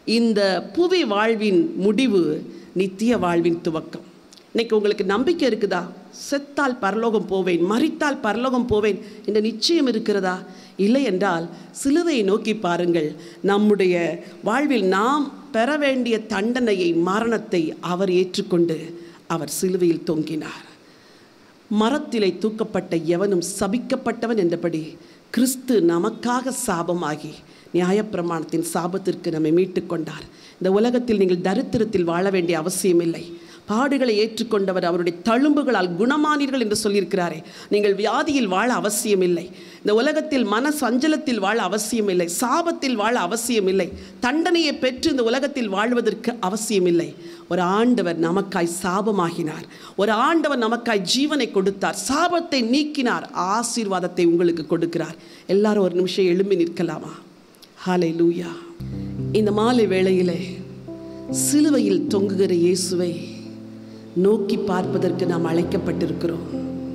Speaker 1: இந்த புவி வாழ்வின் முடிவு நித்திய வாழ்வின் துவக்கம். இன்னைக்கு உங்களுக்கு நம்பிக்கை இருக்குதா? செத்தால் பரலோகம் போவேன், மரித்தால் பரலோகம் போவேன் என்ற நிச்சயம் இருக்கிறதா? இல்லை என்றால் சிலுவையை நோக்கி பாருங்கள். நம்முடைய வாழ்வில் நாம் பெற வேண்டிய தண்டனையை, மரணத்தை அவர் ஏற்றுக்கொண்டு அவர் சிலுவையில் தொங்கினார். மரத்திலே தூக்கப்பட்ட எவனும் சபிக்கப்பட்டவன் என்றபடி கிறிஸ்து நமக்காக சாபமாகி நியாயப்பிரமாணத்தின் சாபத்திற்கு நம்மை மீட்டு கொண்டார். இந்த உலகத்தில் நீங்கள் தரித்திரத்தில் வாழ வேண்டிய அவசியமில்லை. பாடுகளை ஏற்றுக்கொண்டவர் அவருடைய தழும்புகளால் குணமானீர்கள் என்று சொல்லியிருக்கிறாரே. நீங்கள் வியாதியில் வாழ அவசியமில்லை. இந்த உலகத்தில் மன சஞ்சலத்தில் வாழ அவசியமில்லை. சாபத்தில் வாழ அவசியமில்லை. தண்டனையை பெற்று இந்த உலகத்தில் வாழ்வதற்கு அவசியமில்லை. ஒரு ஆண்டவர் நமக்காய் சாபமாகினார். ஒரு ஆண்டவர் நமக்காய் ஜீவனை கொடுத்தார். சாபத்தை நீக்கினார். ஆசீர்வாதத்தை உங்களுக்கு கொடுக்கிறார். எல்லாரும் ஒரு நிமிஷம் எழும்பி நிற்கலாமா? ஹல்லேலூயா. இந்த மாலை வேளையிலே சிலுவையில் தொங்குகிற இயேசுவை நோக்கி பார்ப்பதற்கு நாம் அழைக்கப்பட்டிருக்கிறோம்.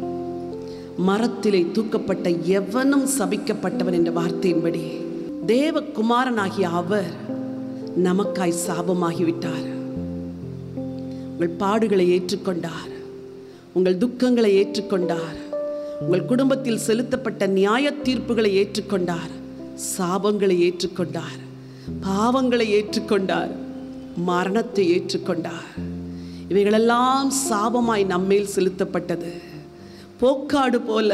Speaker 1: மரத்திலே தூக்கப்பட்ட எவனும் சபிக்கப்பட்டவன் என்ற வார்த்தையின்படி தேவகுமாரனாகிய அவர் நமக்காய் சாபமாகிவிட்டார். உங்கள் பாடுகளை ஏற்றுக்கொண்டார். உங்கள் துக்கங்களை ஏற்றுக்கொண்டார். உங்கள் குடும்பத்தில் செலுத்தப்பட்ட நியாய தீர்ப்புகளை ஏற்றுக்கொண்டார். சாபங்களை ஏற்றுக்கொண்டார். பாவங்களை ஏற்றுக்கொண்டார். மரணத்தை ஏற்றுக்கொண்டார். இவைகளெல்லாம் சாபமாய் நம்மேல் செலுத்தப்பட்டது. போக்காடு போல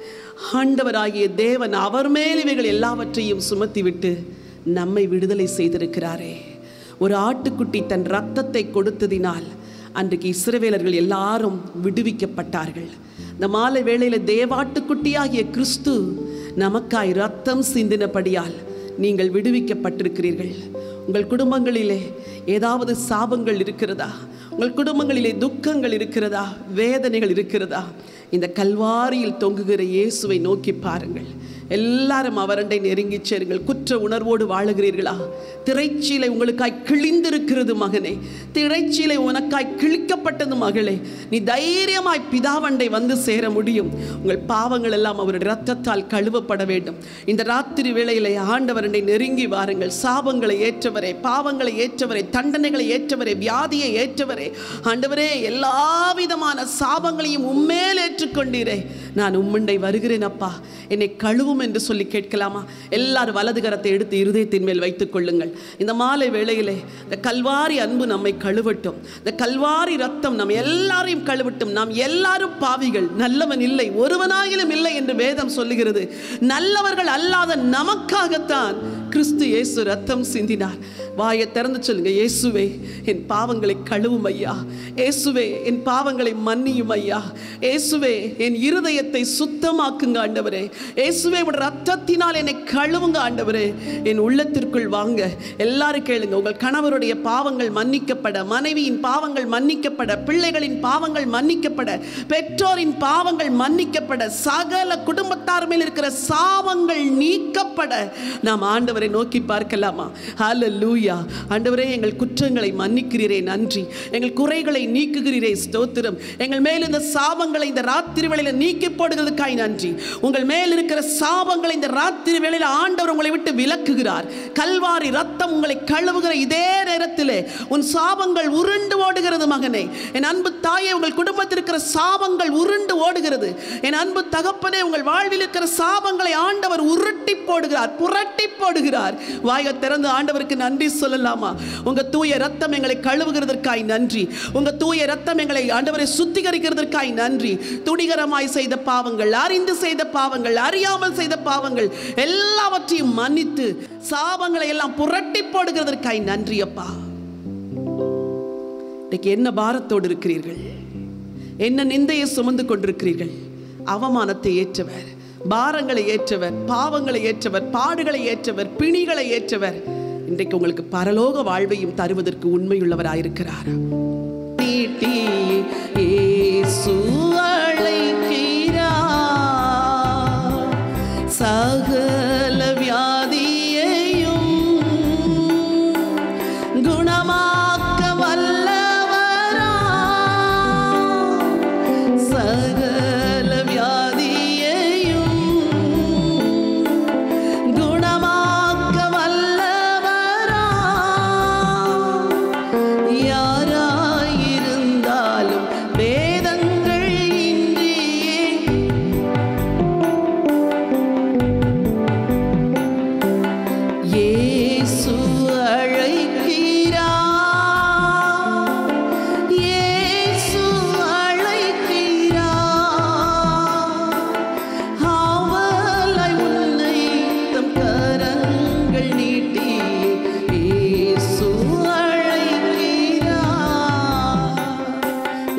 Speaker 1: ஆண்டவராகிய தேவன் அவர் மேல் இவைகள் எல்லாவற்றையும் சுமத்திவிட்டு நம்மை விடுதலை செய்திருக்கிறாரே. ஒரு ஆட்டுக்குட்டி தன் இரத்தத்தை கொடுத்ததினால் அன்றைக்கு இஸ்ரவேலர்கள் எல்லாரும் விடுவிக்கப்பட்டார்கள். இந்த மாலை வேளையில் தேவாட்டுக்குட்டியாகிய கிறிஸ்து நமக்காய் இரத்தம் சிந்தினபடியால் நீங்கள் விடுவிக்கப்பட்டிருக்கிறீர்கள். உங்கள் குடும்பங்களிலே ஏதாவது சாபங்கள் இருக்கிறதா? உங்கள் குடும்பங்களிலே துக்கங்கள் இருக்கிறதா? வேதனைகள் இருக்கிறதா? இந்த கல்வாரியில் தொங்குகிற இயேசுவை நோக்கி பாருங்கள். எல்லாரும் அவரண்டை நெருங்கி சேருங்கள். குற்ற உணர்வோடு வாழுகிறீர்களா? திரைச்சீலை உங்களுக்காய் கிழிந்திருக்கிறது மகனே. திரைச்சீலை உனக்காய் கிழிக்கப்பட்டது மகளே. நீ தைரியமாய் பிதாவண்டை வந்து சேர முடியும். உங்கள் பாவங்கள் எல்லாம் அவருடைய இரத்தத்தால் கழுவப்பட வேண்டும். இந்த ராத்திரி வேளையிலே ஆண்டவரண்டை நெருங்கி வாருங்கள். சாபங்களை ஏற்றவரே, பாவங்களை ஏற்றவரே, தண்டனைகளை ஏற்றவரே, வியாதியை ஏற்றவரே, ஆண்டவரே எல்லா விதமான சாபங்களையும் உம்மேல் ஏற்றுக்கொண்டீரே. நான் உம்மண்டை வருகிறேன் அப்பா, என்னை கழுவும் என்று சொல்லி கேட்கலாமா? எல்லாரும் வலது கரத்தை எடுத்து இருதயத்தின் மேல் வைத்துக் கொள்ளுங்கள். இந்த மாலை வேளையிலே இந்த கல்வாரி அன்பு நம்மை கழுவட்டும். இந்த கல்வாரி ரத்தம் நம்ம எல்லாரையும் கழுவட்டும். நாம் எல்லாரும் பாவிகள், நல்லவன் இல்லை, ஒருவனாகிலும் இல்லை என்று வேதம் சொல்லுகிறது. நல்லவர்கள் அல்லாத நமக்காகத்தான் கிறிஸ்து இயேசு ரத்தம் சிந்தினார். வாயை திறந்து சொல்லுங்க, இயேசுவே என் பாவங்களை கழுவும் ஐயா. இயேசுவே என் பாவங்களை மன்னியும் ஐயா. இயேசுவே என் இருதயத்தை சுத்தமாக்குங்க ஆண்டவரே. இயேசுவே உடைய ரத்தத்தினால் என்னை கழுவுங்க ஆண்டவரே. என் உள்ளத்திற்குள் வாங்க. எல்லாரும் கேளுங்க. உங்கள் கணவருடைய பாவங்கள் மன்னிக்கப்பட, மனைவியின் பாவங்கள் மன்னிக்கப்பட, பிள்ளைகளின் பாவங்கள் மன்னிக்கப்பட, பெற்றோரின் பாவங்கள் மன்னிக்கப்பட, சகல குடும்பத்தார் மேல் இருக்கிற சாபங்கள் நீக்கப்பட நாம் ஆண்டவரை நோக்கி பார்க்கலாமா? ஹல்லேலூயா. ஆண்டவரே எங்கள் குற்றங்களை மன்னிக்கிறீரே நன்றி. எங்கள் குறைகளை நீக்குகிறீரே ஸ்தோத்திரம். எங்கள் மேல் இந்த சாபங்களை இந்த ராத்திரி வேளையில் நீக்கி போடுகிறதுக்காய் நன்றி. உங்கள் மேல் இருக்கிற சாபங்களை இந்த ராத்திரி வேளையில் ஆண்டவர் உங்களை விட்டு விலக்குகிறார். கல்வாரி ரத்தம் உங்களை கழுவுகிற இதே நேரத்திலே உன் சாபங்கள் உருண்டு ஓடுகிறது மகனே. என் அன்பு தாயே, உங்கள் குடும்பத்தில் இருக்கிற சாபங்கள் உருண்டு ஓடுகிறது. என் அன்பு தகப்பனே, உங்கள் வாழ்வில் இருக்கிற சாபங்களை ஆண்டவர் உருட்டி போடுகிறார், புரட்டி போடுகிறார். வாயை திறந்து ஆண்டவருக்கு நன்றி சொல்லலாமா? உங்க தூய ரத்தம் எங்களை கழுவுகிறதற்காய் நன்றி. உங்க தூய ரத்தம் எங்களை ஆண்டவரை சுத்திகரிக்கிறதற்காய் நன்றி. துணிகரமாய் செய்த பாவங்கள், அறிந்து செய்த பாவங்கள், அறியாமல் செய்த பாவங்கள் எல்லாவற்றையும் மன்னித்து சாபங்களை எல்லாம் புரட்டி போடுகிறதற்காய் நன்றி அப்பா. இன்னைக்கு என்ன பாரத்தோடு இருக்கிறீர்கள்? என்ன நிந்தையை சுமந்து கொண்டிருக்கிறீர்கள்? அவமானத்தை ஏற்றவர், பாரங்களை ஏற்றவர், பாவங்களை ஏற்றவர், பாடுகளை ஏற்றவர், பிணிகளை ஏற்றவர் இன்றைக்கு உங்களுக்கு பரலோக வாழ்வையும் தருவதற்கு உண்மையுள்ளவராயிருக்கிறார். சகல வியாதியையும் குணமாக்க வல்லவரா, சகல வியாதியையும் குணமாக்க வல்லவரா,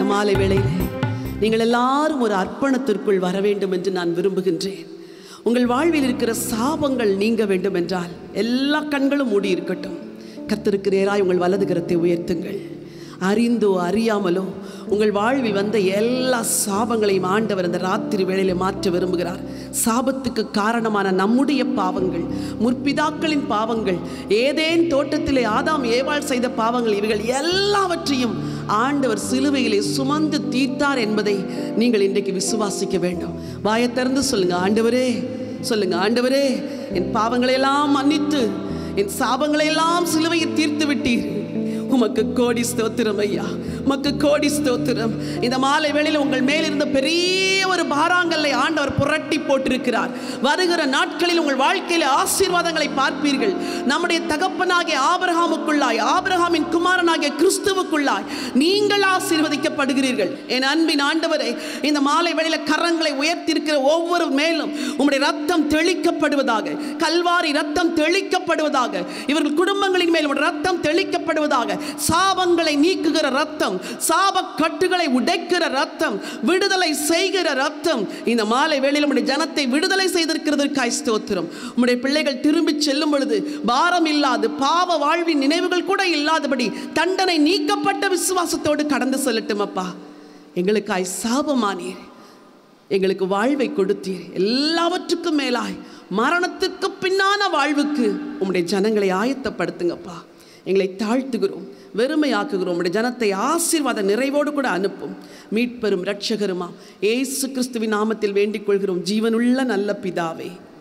Speaker 1: மாலை வேளையில் நீங்கள் எல்லாரும் ஒரு அர்ப்பணத்திற்குள் வர வேண்டும் என்று நான் விரும்புகின்றேன். உங்கள் வாழ்வில் இருக்கிற சாபங்கள் நீங்க வேண்டும் என்றால் எல்லா கண்களும் மூடி இருக்கட்டும். கர்த்தருக்கு நேராய் உங்கள் வலது கரத்தை உயர்த்துங்கள். அறிந்தோ அறியாமலோ உங்கள் வாழ்வில் வந்த எல்லா சாபங்களையும் ஆண்டவர் அந்த ராத்திரி வேளையில மாற்ற விரும்புகிறார். சாபத்துக்கு காரணமான நம்முடைய பாவங்கள், முற்பிதாக்களின் பாவங்கள், ஏதேன் தோட்டத்திலே ஆதாம் ஏவாள் செய்த பாவங்கள், இவைகள் எல்லாவற்றையும் ஆண்டவர் சிலுவையிலே சுமந்து தீர்த்தார் என்பதை நீங்கள் இன்றைக்கு விசுவாசிக்க வேண்டும். வாயை திறந்து சொல்லுங்க, ஆண்டவரே, சொல்லுங்க, ஆண்டவரே, என் பாவங்களை எல்லாம் மன்னித்து என் சாபங்களை எல்லாம் சிலுவையில் தீர்த்து விட்டீர். உமக்கு கோடி ஸ்தோத்திரம் ஐயா, உமக்கு கோடி ஸ்தோத்திரம். இந்த மாலை வேளையில் உங்கள் மேலிருந்த பெரிய ஒரு பாராங்கல்லை ஆண்டவர் புரட்டி போட்டிருக்கிறார். வருகிற நாட்களில் உங்கள் வாழ்க்கையில் ஆசீர்வாதங்களை பார்ப்பீர்கள். நம்முடைய தகப்பனாகிய ஆபிரகாமுக்குள்ளாய், ஆபிரகாமின் குமாரனாகிய கிறிஸ்துவுக்குள்ளாய் நீங்கள் ஆசீர்வதிக்கப்படுகிறீர்கள். என் அன்பின் ஆண்டவரே, இந்த மாலை வேளையில் கரங்களை உயர்த்தியிருக்கிற ஒவ்வொரு மேலும் உம்முடைய ரத்தம் தெளிக்கப்படுவதாக, கல்வாரி ரத்தம் தெளிக்கப்படுவதாக, இவர்கள் குடும்பங்களின் மேல் உம்முடைய ரத்தம் தெளிக்கப்படுவதாக. சாபங்களை நீக்குகிற ரத்தம், சாப கட்டுகளை உடைக்கிற ரத்தம், விடுதலை செய்கிற ரத்தம் இந்த மாலை வேளையில் உம்முடைய ஜனத்தை விடுதலை செய்திருக்கிறதற்காய் ஸ்தோத்திரம். உம்முடைய பிள்ளைகள் திரும்பி செல்லும் பொழுது பாரம் இல்லாது, பாவ வாழ்வின் நினைவுகள் கூட இல்லாதபடி தண்டனை நீக்கப்பட்ட விசுவாசத்தோடு கடந்து செல்லட்டும். அப்பா, எங்களுக்காய் சாபமானீர், எங்களுக்கு வாழ்வை கொடுத்தீர். எல்லாவற்றுக்கும் மேலாய் மரணத்துக்கு பின்னான வாழ்வுக்கு உம்முடைய ஜனங்களை ஆயத்தப்படுத்துங்கப்பா. எங்களை தாழ்த்துகிறோம், வெறுமையாக்குகிறோம். உம்முடைய ஜனத்தை ஆசீர்வாத நிறைவோடு கூட அனுப்பும். மீட்பெரும் இரட்சகருமா இயேசு கிறிஸ்துவின் நாமத்தில் வேண்டிக் கொள்கிறோம் ஜீவனுள்ள நல்ல பிதாவே.